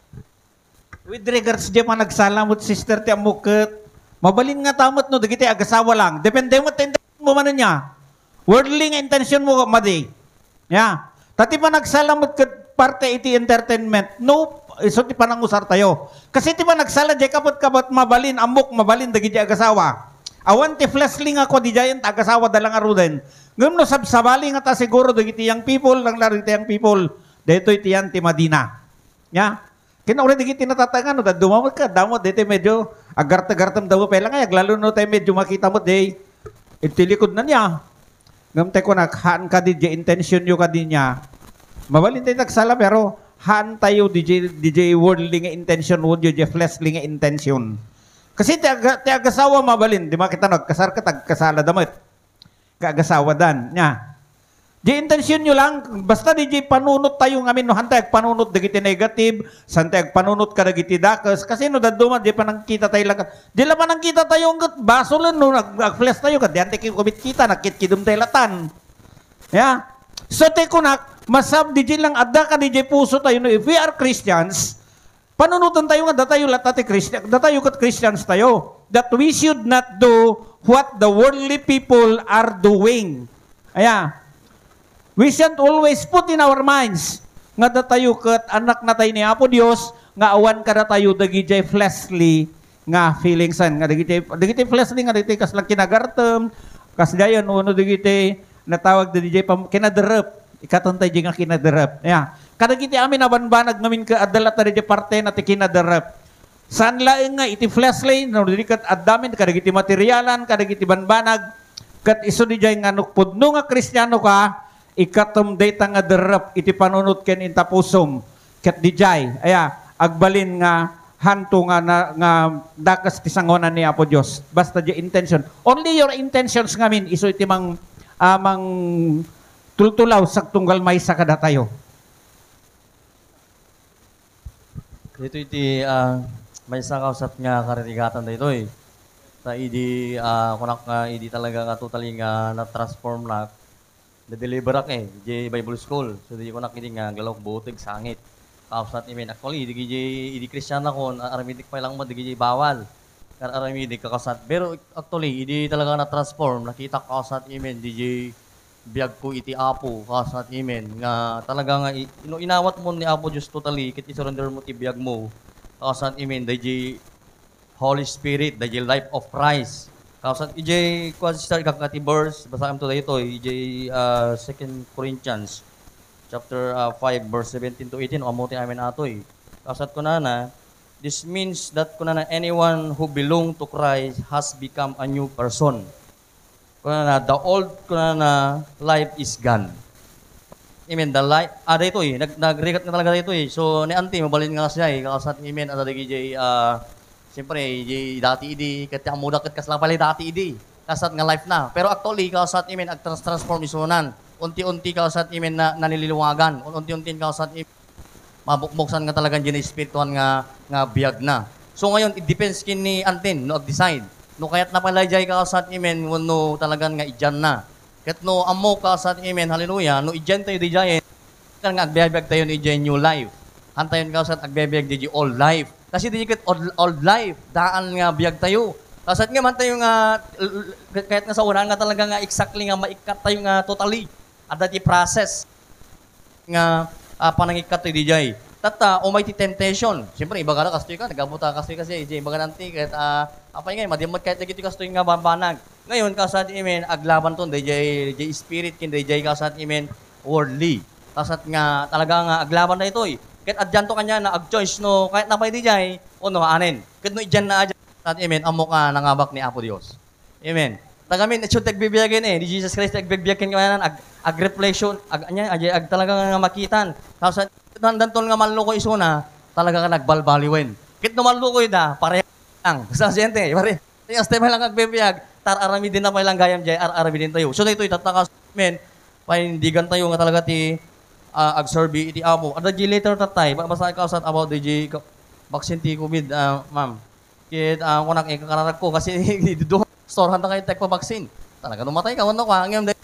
With regards di pa nagsalamot sister ti amuket, mabalin nga tamot no dagiti agasawa lang. Depende mo mo man niya. Worldly nga intention mo madi. Ya. Tati pa nagsalamot ket parte iti entertainment. No, iso ti panangusar tayo. Kasi ti pa nagsala di kapot mabalin amok mabalin dagiti agasawa. Awan ti fleshling ako di jayan tagasawa dalang aruden. Ngem no sabsabali nga ta siguro dagiti yang people lang laro iti yang people. Dito iti yan ti Madina. Ya. Kinaure dagiti natatangan no dumamot ka damot dito medyo agart-agartam daw pa lang ay lalo no tayo medyo makita mo day iti likod na niya. Ngem te ko nakhaan ka di intention yo ka di niya. Mabalin tayo nagsala pero haan tayo DJ worldly nga intention wo di fleshly nga intention. Kasi ti agasawa mabalin, di makita kasar ka tagkasala damit. Kaagasawa dan, nya. Di intensyon nyo lang, basta di panunot tayo ngamin, no hantay panunot dagiti negative, santay panunot ka dagiti dakas, kasi no daduma, di pa nang kita tayo lang, di laman nang kita tayo, baso lang, no, nag-flesh tayo, di hantay kumit kita, nakit-kidum tayo latan. Yeah. So, te kunak, masab di lang, adda ka di puso tayo, no, if we are Christians, panunutan tayo nga, datayo latati Christian, datayo kat Christians tayo, that we should not do what the worldly people are doing. Aya, we should always put in our minds, nga datayo kat anak na tayo ni Apo Dios, nga awan ka datayo dagiti fleshly nga feelingsan, nga dagiti fleshly nga dagiti kaslang kinagartem, kasdayan uno dagiti natawag dagiti kinaderep, ikatantay di nga kinaderep. Aya, kadagiti amin nabanbanag namin ka adala ta di parte na ti kinaderep. Saan laeng nga iti fleshly no dikat addamin kadagiti materialan kadagiti banbanag kat isu di jay nga nukpudno nga Kristiyano ka ikatom data nga derep iti panunot ken inta pusom ket di jay aya agbalin nga hanto nga dakas ti sangonan ni Apo Dios basta di intention only your intentions ngamin isu iti mang tultulaw sagtunggal may sa kada tayo. Dito iti may sakausat nga karitigatan dito eh. Ta idi kunak nga idi talaga nga totally nga na-transform na na-deliver ak di Bible School. So di kunak idi nga galok butig sangit. Kausat imen actually idi Christian ako aramidik pa lang mo di bawal. Kar aramidik kakasat. Pero actually idi talaga na-transform nakita kausat imen di biyag ko iti Apo kausat imen nga talaga nga inawat mo ni Apo Diyos totally kit isurrender mo ti biyag mo. Kausat imen di Holy Spirit, the life of Christ. Kausat ijay kuan sister kakati verse basa am to dayto ijay 2 Corinthians chapter 5 verse 17 to 18 amuti amin atoy. Kausat ko na this means that kunana anyone who belong to Christ has become a new person. Kunana the old kunana life is gone. Amen. The life dayto nagregat nga talaga dayto So ni auntie mabalin nga siya kausat amen ada digay siyempre, dati idi, kaya muda kat kaslang pala dati idi. Kasat nga life na. Pero actually, kausat imen, ag-transform isunan. Unti-unti kausat imen na nanililiwagan. Unti-unti kausat imen, mabukbuksan nga talaga dyan espirituan nga biyag na. So ngayon, it depends kin ni Antin, no, ag-decide. No, kaya't napalay jay kausat imen, no, talagang nga idyan na. Kaya't no, amo kausat imen, hallelujah, no, idyan tayo di jay, nga agbiyag tayo ni idyan new life. Hantayon kausat agbiyag di old life. Kasi di kit old life, daan nga biyag tayo. Kasat nga man tayo nga, kahit nga sa unahan nga talaga nga exactly nga maikat tayo nga totally. At dati process nga panangikat tayo di jay. Tata, umay ti temptation. Siyempre, iba ka na kastoy ka, nagabuta kastoy kasi, iba ka nanti, kahit apay ngayon, madimot kahit nagiti kastoy nga bambanag. Ngayon, kasat imen, aglaban ton, di jay spirit, kin di jay kasat imen, worldly. Kasat nga, talaga nga aglaban na ito Kahit adyan to kanya na ag-choice no, kahit napay di jay, no, anin. Kahit no, idyan na adyan, amen, amo ka nangabak ni Apo Dios. Amen. Tagamin, ito tagbibiyagin di Jesus Christ tagbibiyagin ka ag-reflection, ag talaga nga makitan. Tapos, nandantol nga maluko isuna, talaga ka nagbalbaliwen. Kahit no maluko da, pareho lang. Sa siyente, pareho. Yung step lang agbibiyag, arami din na pa lang gayam jay, arami din tayo. So, ito itatakas, amen, panindigan tayo nga talaga ag-survey iti amo. Ada di later tatay, basta ikaw sa about the vaccine ti COVID, ma'am. Kit kunak kakararag ko kasi do store handa kayo tek pa vaccine. Talaga numatay ka wano ka ngem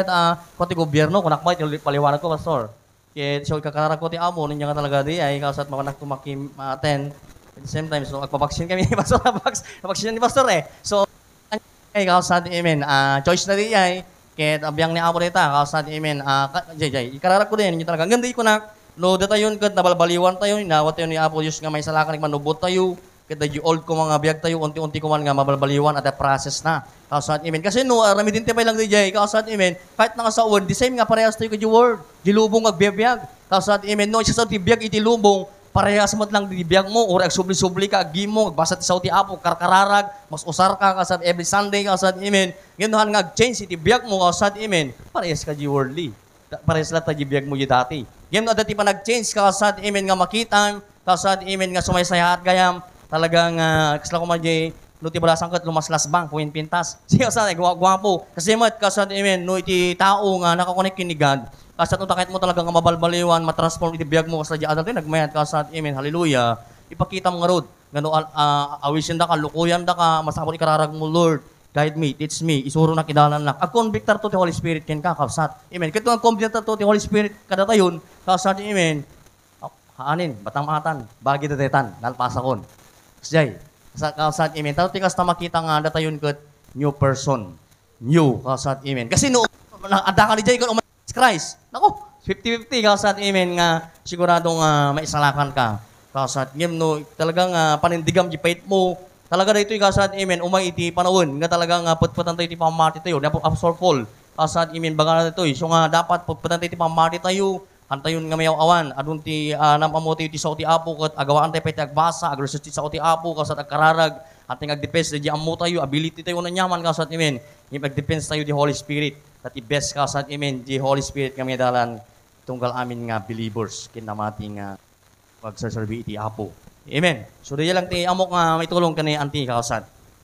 pati gobyerno kunak ba paliwanag ko pastor. Kit so kakararag ko ti amo ninya nga talaga di ay ikaw sa manak tumakim attend. At the same time so agpa-vaccine kami pastor vaccine ni pastor So ay ikaw sa amen choice na di ay Kaya abiyang ni Amo dita, kausad imen, jay, ikararap ko din, yung talaga, ganda ko na, no, data yun, kat nabalbaliwan tayo, inawat tayo ni Apo Diyos nga may salakan, manubot tayo, kat yung old ko mga biyag tayo, unti-unti ko man nga mabalbaliwan at process na, kausad imen. Kasi no, rami din tayo lang di jay, kausad imen, kahit nga sa word, the same nga parehas tayo kat yung word, dilubong agbiyag, kausad imen, no, isa sa tibiyag itilubong, parehas mo lang dibiyag mo, or agsubli-subli ka, agim mo, agbasa ti sauti Apo, karkararag, mas usar ka, kasad every Sunday, kasad imen, ganohan nga ag-change, itibiyag mo, kasad imen, parehas ka di worldly. Parehas lang tayo biyag mo di dati. Gano'n dati pa nag-change, kasad imen nga makitan, kasad imen nga sumaysaya at gayam, talagang, kasla ko man di, no ti balasang kat lumaslas bang, puwin pintas. Siya kasad, gwapo. Kasi mat, kasad imen, no iti tao nga nakakonek kinigad, kasat no takit mo talaga nga mabalbaliwan, matransform iti biyag mo kasla di adal nagmayat kasat amen hallelujah. Ipakita mo nga rod ngano awisin da ka lukuyan da ka masapol ikararag mo Lord. Guide me, teach me, isuro na kidalan na. Ag-convictar to ti Holy Spirit ken ka kasat. Amen. Kito ang convictar to ti Holy Spirit kada tayon kasat amen. Haanin, batang atan, bagi dadetan, nalpasakon. Kasjay. Kasat amen. Tayo ti kasta makita nga datayon ket new person. New kasat amen. Kasi no ada ka di jay kun Christ. Nako, 50-50 kasat amen nga siguradong maisalakan ka. Kasat ngem no talagang panindigam di faith mo. Talaga dito kasat amen umay iti panawon nga talagang putputan tayo iti pamati tayo. Dapat absorpol. Kasat amen baga na dito. So nga dapat putputan tayo iti pamati tayo. Hantayon nga mayaw awan adun ti namamote iti sa ti Apo ket agawaan tayo pati agbasa agresus ti sa ti Apo kasat agkararag ating agdepends di ammo tayo ability tayo na nyaman kasat amen. Ngem agdepends tayo di Holy Spirit. That i-best kasat amen, di Holy Spirit kami dalan tunggal amin nga believers kinamati nga pagsaserbi iti Apo. Amen. So diya lang ti amok nga may tulong kani anti kasat.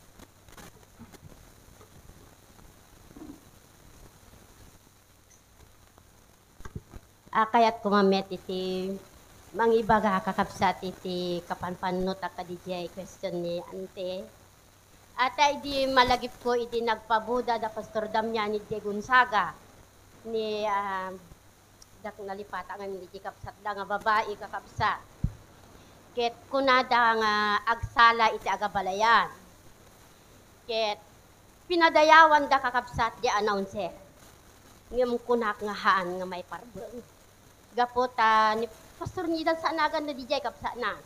Kayat kumamet iti mangibaga kakapsat iti kapanpanot akadijay question ni ante. At di malagip ko iti nagpabuda da Pastor Damian ni De Gonzaga ni dak nalipata nga ni kapsat da nga babae kakapsat. Ket kunada nga agsala iti agabalayan. Ket pinadayawan da kakapsat di announcer. Ngem kunak nga haan nga may parbeng. Gapota ni Pastor Nidan sa anagan na dijay kapsat na.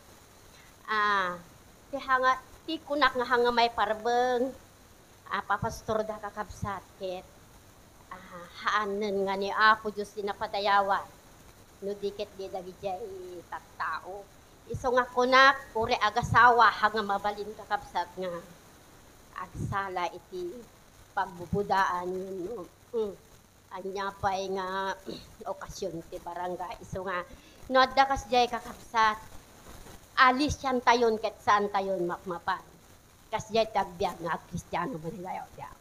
Ti kunak nga hanga may parbeng. Papastor da kakapsat. Ket haanen nga ni Apo Diyos dinapadayawan. No dikit di dagijay tattao. Iso nga kunak, uri agasawa hanga mabalin kakapsat nga. Agsala iti pagbubudaan yun. No? Anya pa'y nga okasyon ti barangay. Iso nga, no adda kasjay kakapsat. Alis yan tayon ket saan tayon makmapan. Kasjay tagbiag nga Kristiyano manilayaw diya.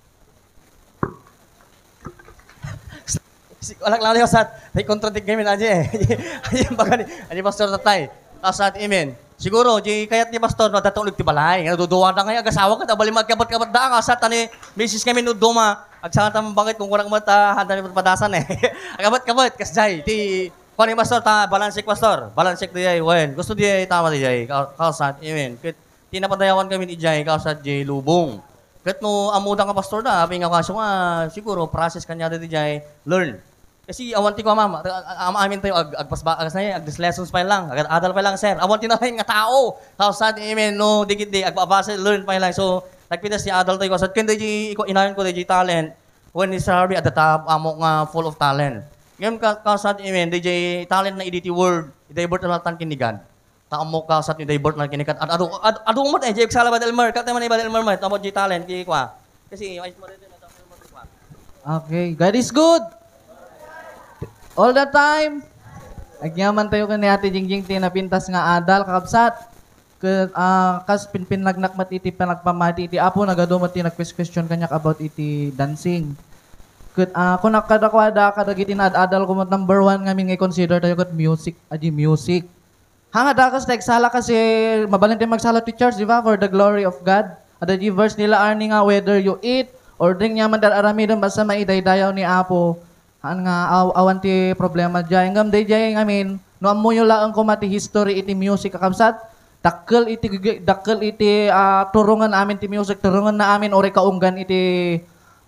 Walang lalo sa may contradict kami na aja eh. Ayun baga ni Pastor Tatay. Kasat amen. Siguro di kayat ni Pastor no datong ti balay. Nga duduwa na nga agasawa ka bali magkabat-kabat da kasat ani Mrs. kami no duma. Agsangat tam bakit kung kurang mata handa ni padasan eh. Agabat-kabat kasjay ti kuan ni Pastor ta balansik Pastor. Balansik di ay wen. Gusto di ay tama di ay kasat amen. Ket tinapadayawan kami ni Jay kasat Jay Lubong. Ket no amuda nga Pastor da abi nga kaso nga siguro process kanya di Jay learn. Kasi awanti ko mama, amin tayo agpasbakas na agdis lessons pa lang, adal pa lang sir. Awanti na rin nga tao. Tapos sa amen no dikit di agpabasa learn pa lang. So nagpitas si adult tayo kasi kundi iko inayon ko di talent when is Harvey at the top amo nga full of talent. Ngayon ka sa amen DJ talent na edit word, i-divert na tan kinigan. Taamo ka sa i-divert na kinigan. Adu mo eh Jake Salabad Elmer, kate man ibal Elmer, tamo di talent ki kwa. Kasi ay mo rin na kwa. Okay, God is good. All the time. Agyaman tayo kani Ate Jingjing tinapintas nga adal kakabsat. Kas pinagnak matiti panagpamati iti apo nagadumot ti nag-question kanyak about iti dancing. Kung nakadakwada kadagiti na adal ko number 1 ngamin nga consider tayo kat music, music. Hanga dakas sala kasi mabalin tayo magsala to church, di ba? For the glory of God. Ada di verse nila arni nga whether you eat or drink nyaman dar aramidon basta maidaydayaw ni apo. Nga awan ti problema dyan. Ngam day dyan ngamin, no amuyo lang ko mati history iti music kakabsat, dakkel iti turungan amin ti music, turungan na amin ore kaunggan iti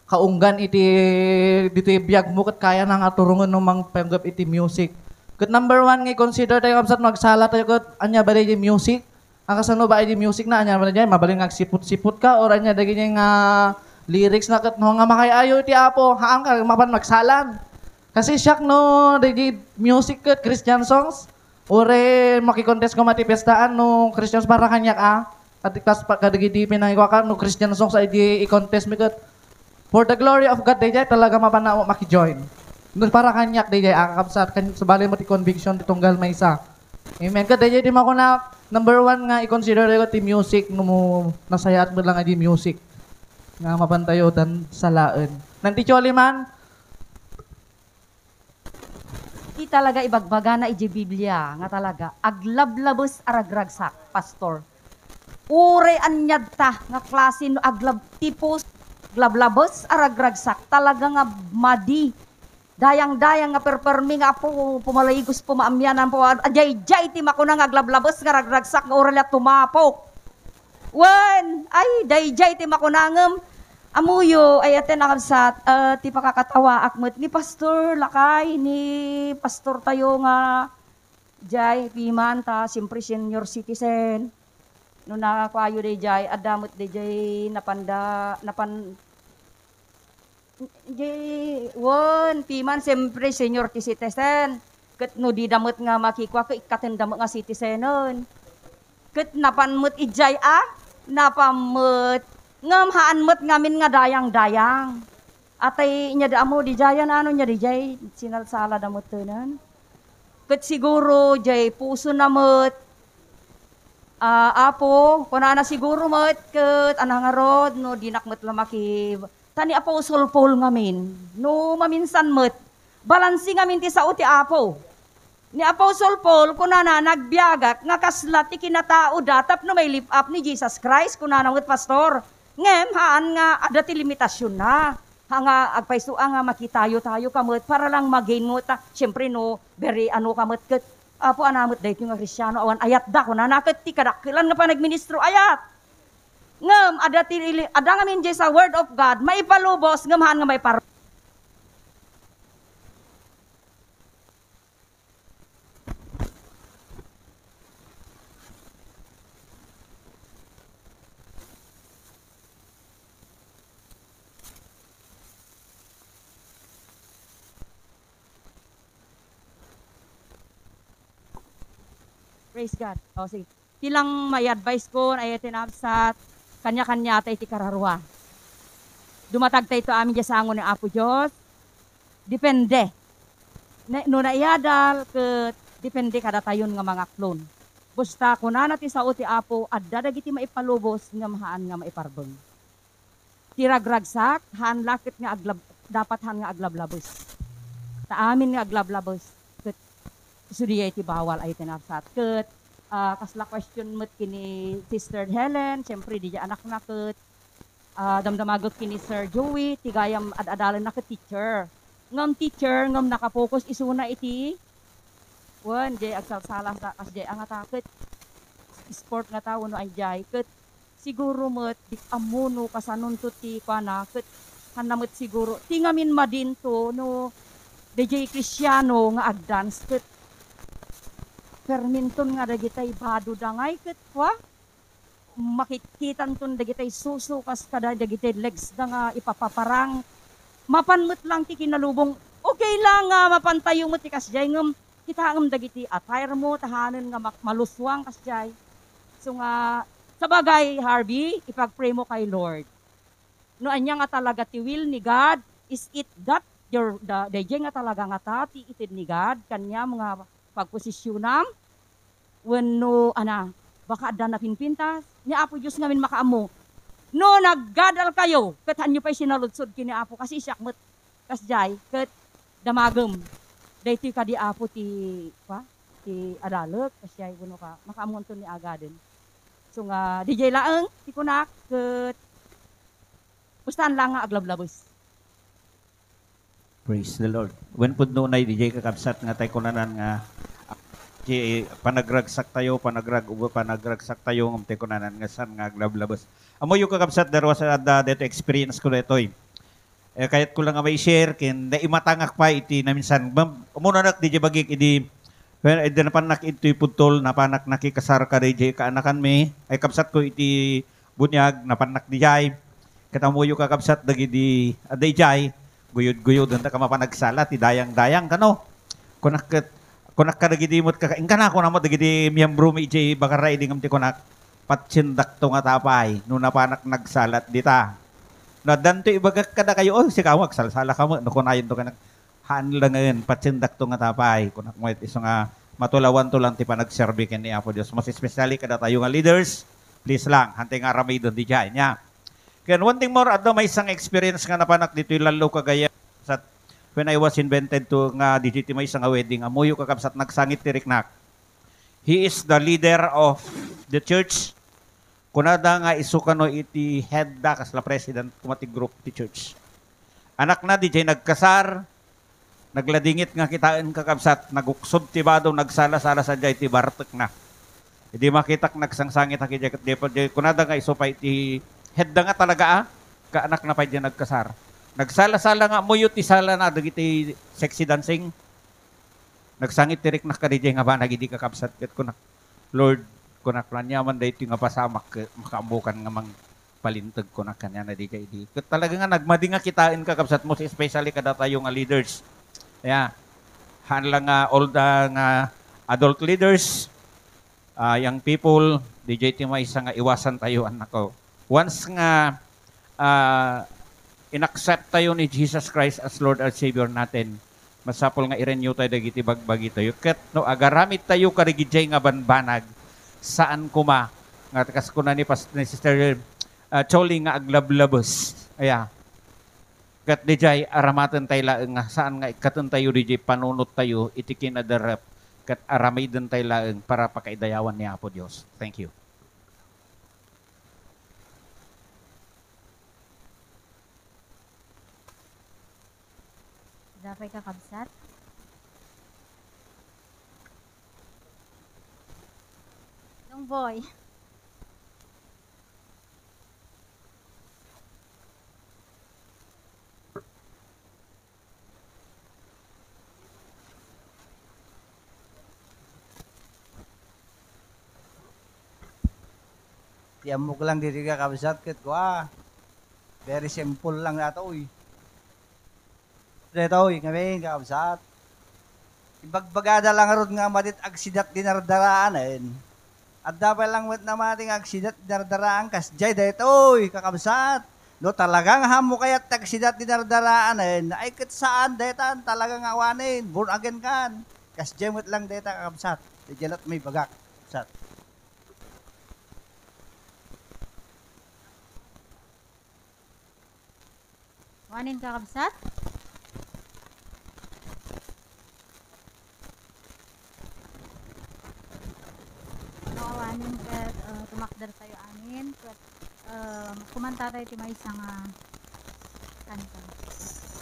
dito biyag mo kat kaya na nga turungan no mang panggap iti music. Kat number 1 nga consider tayo kabsat magsala tayo kat anya ba day music? Ang kasano ba iti music na anya ba day mabaling siput-siput ka or anya dagi nga lyrics na kat no nga makayayo iti apo haang ka mapan magsalan. Kasi siyak no digi music kat Christian songs ore makikontest ko mati pestaan no Christians para kanyak at kas kadagi di pinangiko ka no Christian songs ay di i-contest mi kat for the glory of God day talaga mapanaw maki-join. No para kanyak day akakapsat kan sabali mo ti conviction ti tunggal may isa. Amen. Kat day di mako na number 1 nga i-consider ko ti music no nasayat mo lang di music. Nga mapantayo dan salaan. Nanti Choli man, Di talaga ibagbaga na iji Biblia nga talaga aglablabos aragragsak pastor. Ure anyad ta nga klase no tipos glablabos aragragsak talaga nga madi. Dayang-dayang nga perpermi nga po pumalayigos pumaamyanan po ajay-jay ti makuna nga aglablabos nga aragragsak nga ure la tumapok. Wen ay dayjay ti makunangem amuyo ay aten nakabsat ti pakakatawa akmet ni pastor lakay ni pastor tayo nga jay piman ta simpre senior citizen no nakakwayo day jay adamot day jay napan jay won piman simpre senior citizen ket no di damot nga makikwa ka ikaten damot nga citizenon ket napanmut ijay napamut ngam mut ngamin nga dayang-dayang. Atay nya da mo di jayan ano nya di jay sinalsala da mo tenan. Ket siguro jay puso na mut apo kunana siguro mut ket anang rod no dinakmet lamaki tani Apostle Paul ngamin no maminsan mut balansi ngamin ti sao ti apo. Ni Apostle Paul kunana nagbiagak nga kaslat ti kinatao datap no may lift up ni Jesus Christ kunana mut pastor. Ngem haan nga ada ti limitasyon na. Nga agpaysua nga makitayo-tayo kamot para lang magain mo ta. Siyempre no, very ano kamot ket apo anamot dahil nga Kristyano awan ayat da ko na naket ti kadakilan nga pa nagministro ayat. Ngem ada nga minjay sa word of God maipalubos ngem haan nga may par Praise God. O sige. Tilang may advice ko ay tinapsat kanya-kanya tay ti kararwa. Dumatag tayo ito amin sa angon ng Apo Diyos. Depende. No naiyadal ket depende kada tayon nga mga klon. Busta ko na natin sa uti Apo adda dagiti maipalubos nga mahaan nga maiparbeng. Tiragragsak haan lakit nga dapat haan nga aglablabos. Ta amin nga aglablabos. Sudiyay ti bawal ay tinapsat. Ket kasla question met kini Sister Helen, siyempre di anak na ket damdamagot kini Sir Joey, tigayam ad-adalan na ket teacher. Ngam teacher, ngam nakapokus isuna iti wan jay agsalsala sa kasjay ang atakit sport nga tao no ay jay ket siguro met di amuno kasanon to ti kana ket kanamot siguro tingamin madinto no DJ Cristiano nga agdance ket perminton nga dagitay bado dangay ket wa makikitan ton dagitay suso kas kada dagitay legs da nga ipapaparang mapanmut lang ti kinalubong okay lang nga mapantayo mo ti kasjay ngem kita ngem dagiti attire mo tahanen nga maluswang kasjay so nga sa bagay Harvey ipag-pray mo kay Lord no anya nga talaga ti will ni God is it that your the nga talaga nga ta ti itid ni God kanya mga pagposisyonam wenno ana baka adda na pinpintas ni Apo Dios ngamin makaamo no naggadal kayo ket hanyo pay sinaludsod kini Apo kasi siak met kasjay ket damagem dayti kadi Apo ti adalek kasjay wenno ka makaamon to ni agaden so nga DJ laeng ti kunak ket pustan lang nga aglablabos. Praise the Lord. When pud no nay DJ kakabsat nga tay kunanan nga panagragsak tayo ng tay kunanan nga san nga aglablabas. Amo yung kakabsat darwa sa dito experience ko dito kahit ko lang nga may share kin na imatangak pa iti na minsan muna nak DJ bagik idi when napanak iti putol napanak nakikasar ka DJ kaanakan me ay kabsat ko iti bunyag napanak DJ katamo yung kakabsat dagidi DJ guyod-guyod ta ka mapanagsala ti dayang-dayang kano kunak ka dagidimot ka ingka na ko na mo dagidi miyembro mi ije bakaray dingam ti kunak patsindak to nga tapay no napanak nagsalat dita na danto ibagak kada kayo si kawag salsala ka mo no kunayon to kanak hanlangen patsindak to nga tapay kunak mo iso nga matulawan to lang ti panagserbi ken ni Apo Dios mas especially kada tayo nga leaders please lang hantay nga ramay don di jay nya. Kaya one thing more, adto may isang experience nga napanak dito lalo kagaya sa when I was invented to nga digiti may isang wedding, amuyo kakabsat nagsangit tiriknak. He is the leader of the church. Kunada nga isukano iti head da kasla president kumati group ti church. Anak na DJ nagkasar, nagladingit nga kitaan kakabsat, naguksod ti bado, nagsala-sala sa jay ti bartek na. Hindi makitak nagsangsangit hakijay kunada nga isupa iti head nga talaga kaanak na pa dyan nagkasar. Nagsala-sala nga muyo ti sala na dagiti sexy dancing. Nagsangit tirik na kadijay nga ba nagidi kakabsat ket kunak Lord kunak ranyaman dayto nga pasamak makaamukan nga mang palintag kunak kanya na dijay di. Ket talaga nga nagmadi nga kitain kakabsat mo especially kada tayo nga leaders. Yeah. Hanla nga all the nga adult leaders young people DJ ti may isa nga iwasan tayo anak ko. Once nga inaccept tayo ni Jesus Christ as Lord and Savior natin, masapol nga i-renew tayo dagiti bagbagi tayo. Ket no agaramit tayo karigidjay nga banbanag saan kuma nga kas kuna ni Sister Choli nga aglablabos. Aya. Ket dijay aramaten tayo laeng nga saan nga ikatan tayo dijay panunot tayo iti kinadarep ket aramiden tayo laeng para pakaidayawan ni Apo Dios. Thank you. Dapay kakabsat. Yung boy. Tiyan mo ko lang dito ka kabsat ket ko very simple lang nato uy. Dito uy kami kabsat. Ibagbagada lang rod nga matit agsidat dinardaraanen. At dapat lang mat na mating agsidat dinardaraan kas jay dito uy kakabsat. No talagang hamo kayat agsidat dinardaraanen ay ket saan detan talagang awanin born again kan. Kas jay mat lang deta kakabsat. Dijalat may bagak kabsat. Wanin kakabsat. Nawanin kat tumakdar tayo anin kat kumanta tayo ti may isang kanta.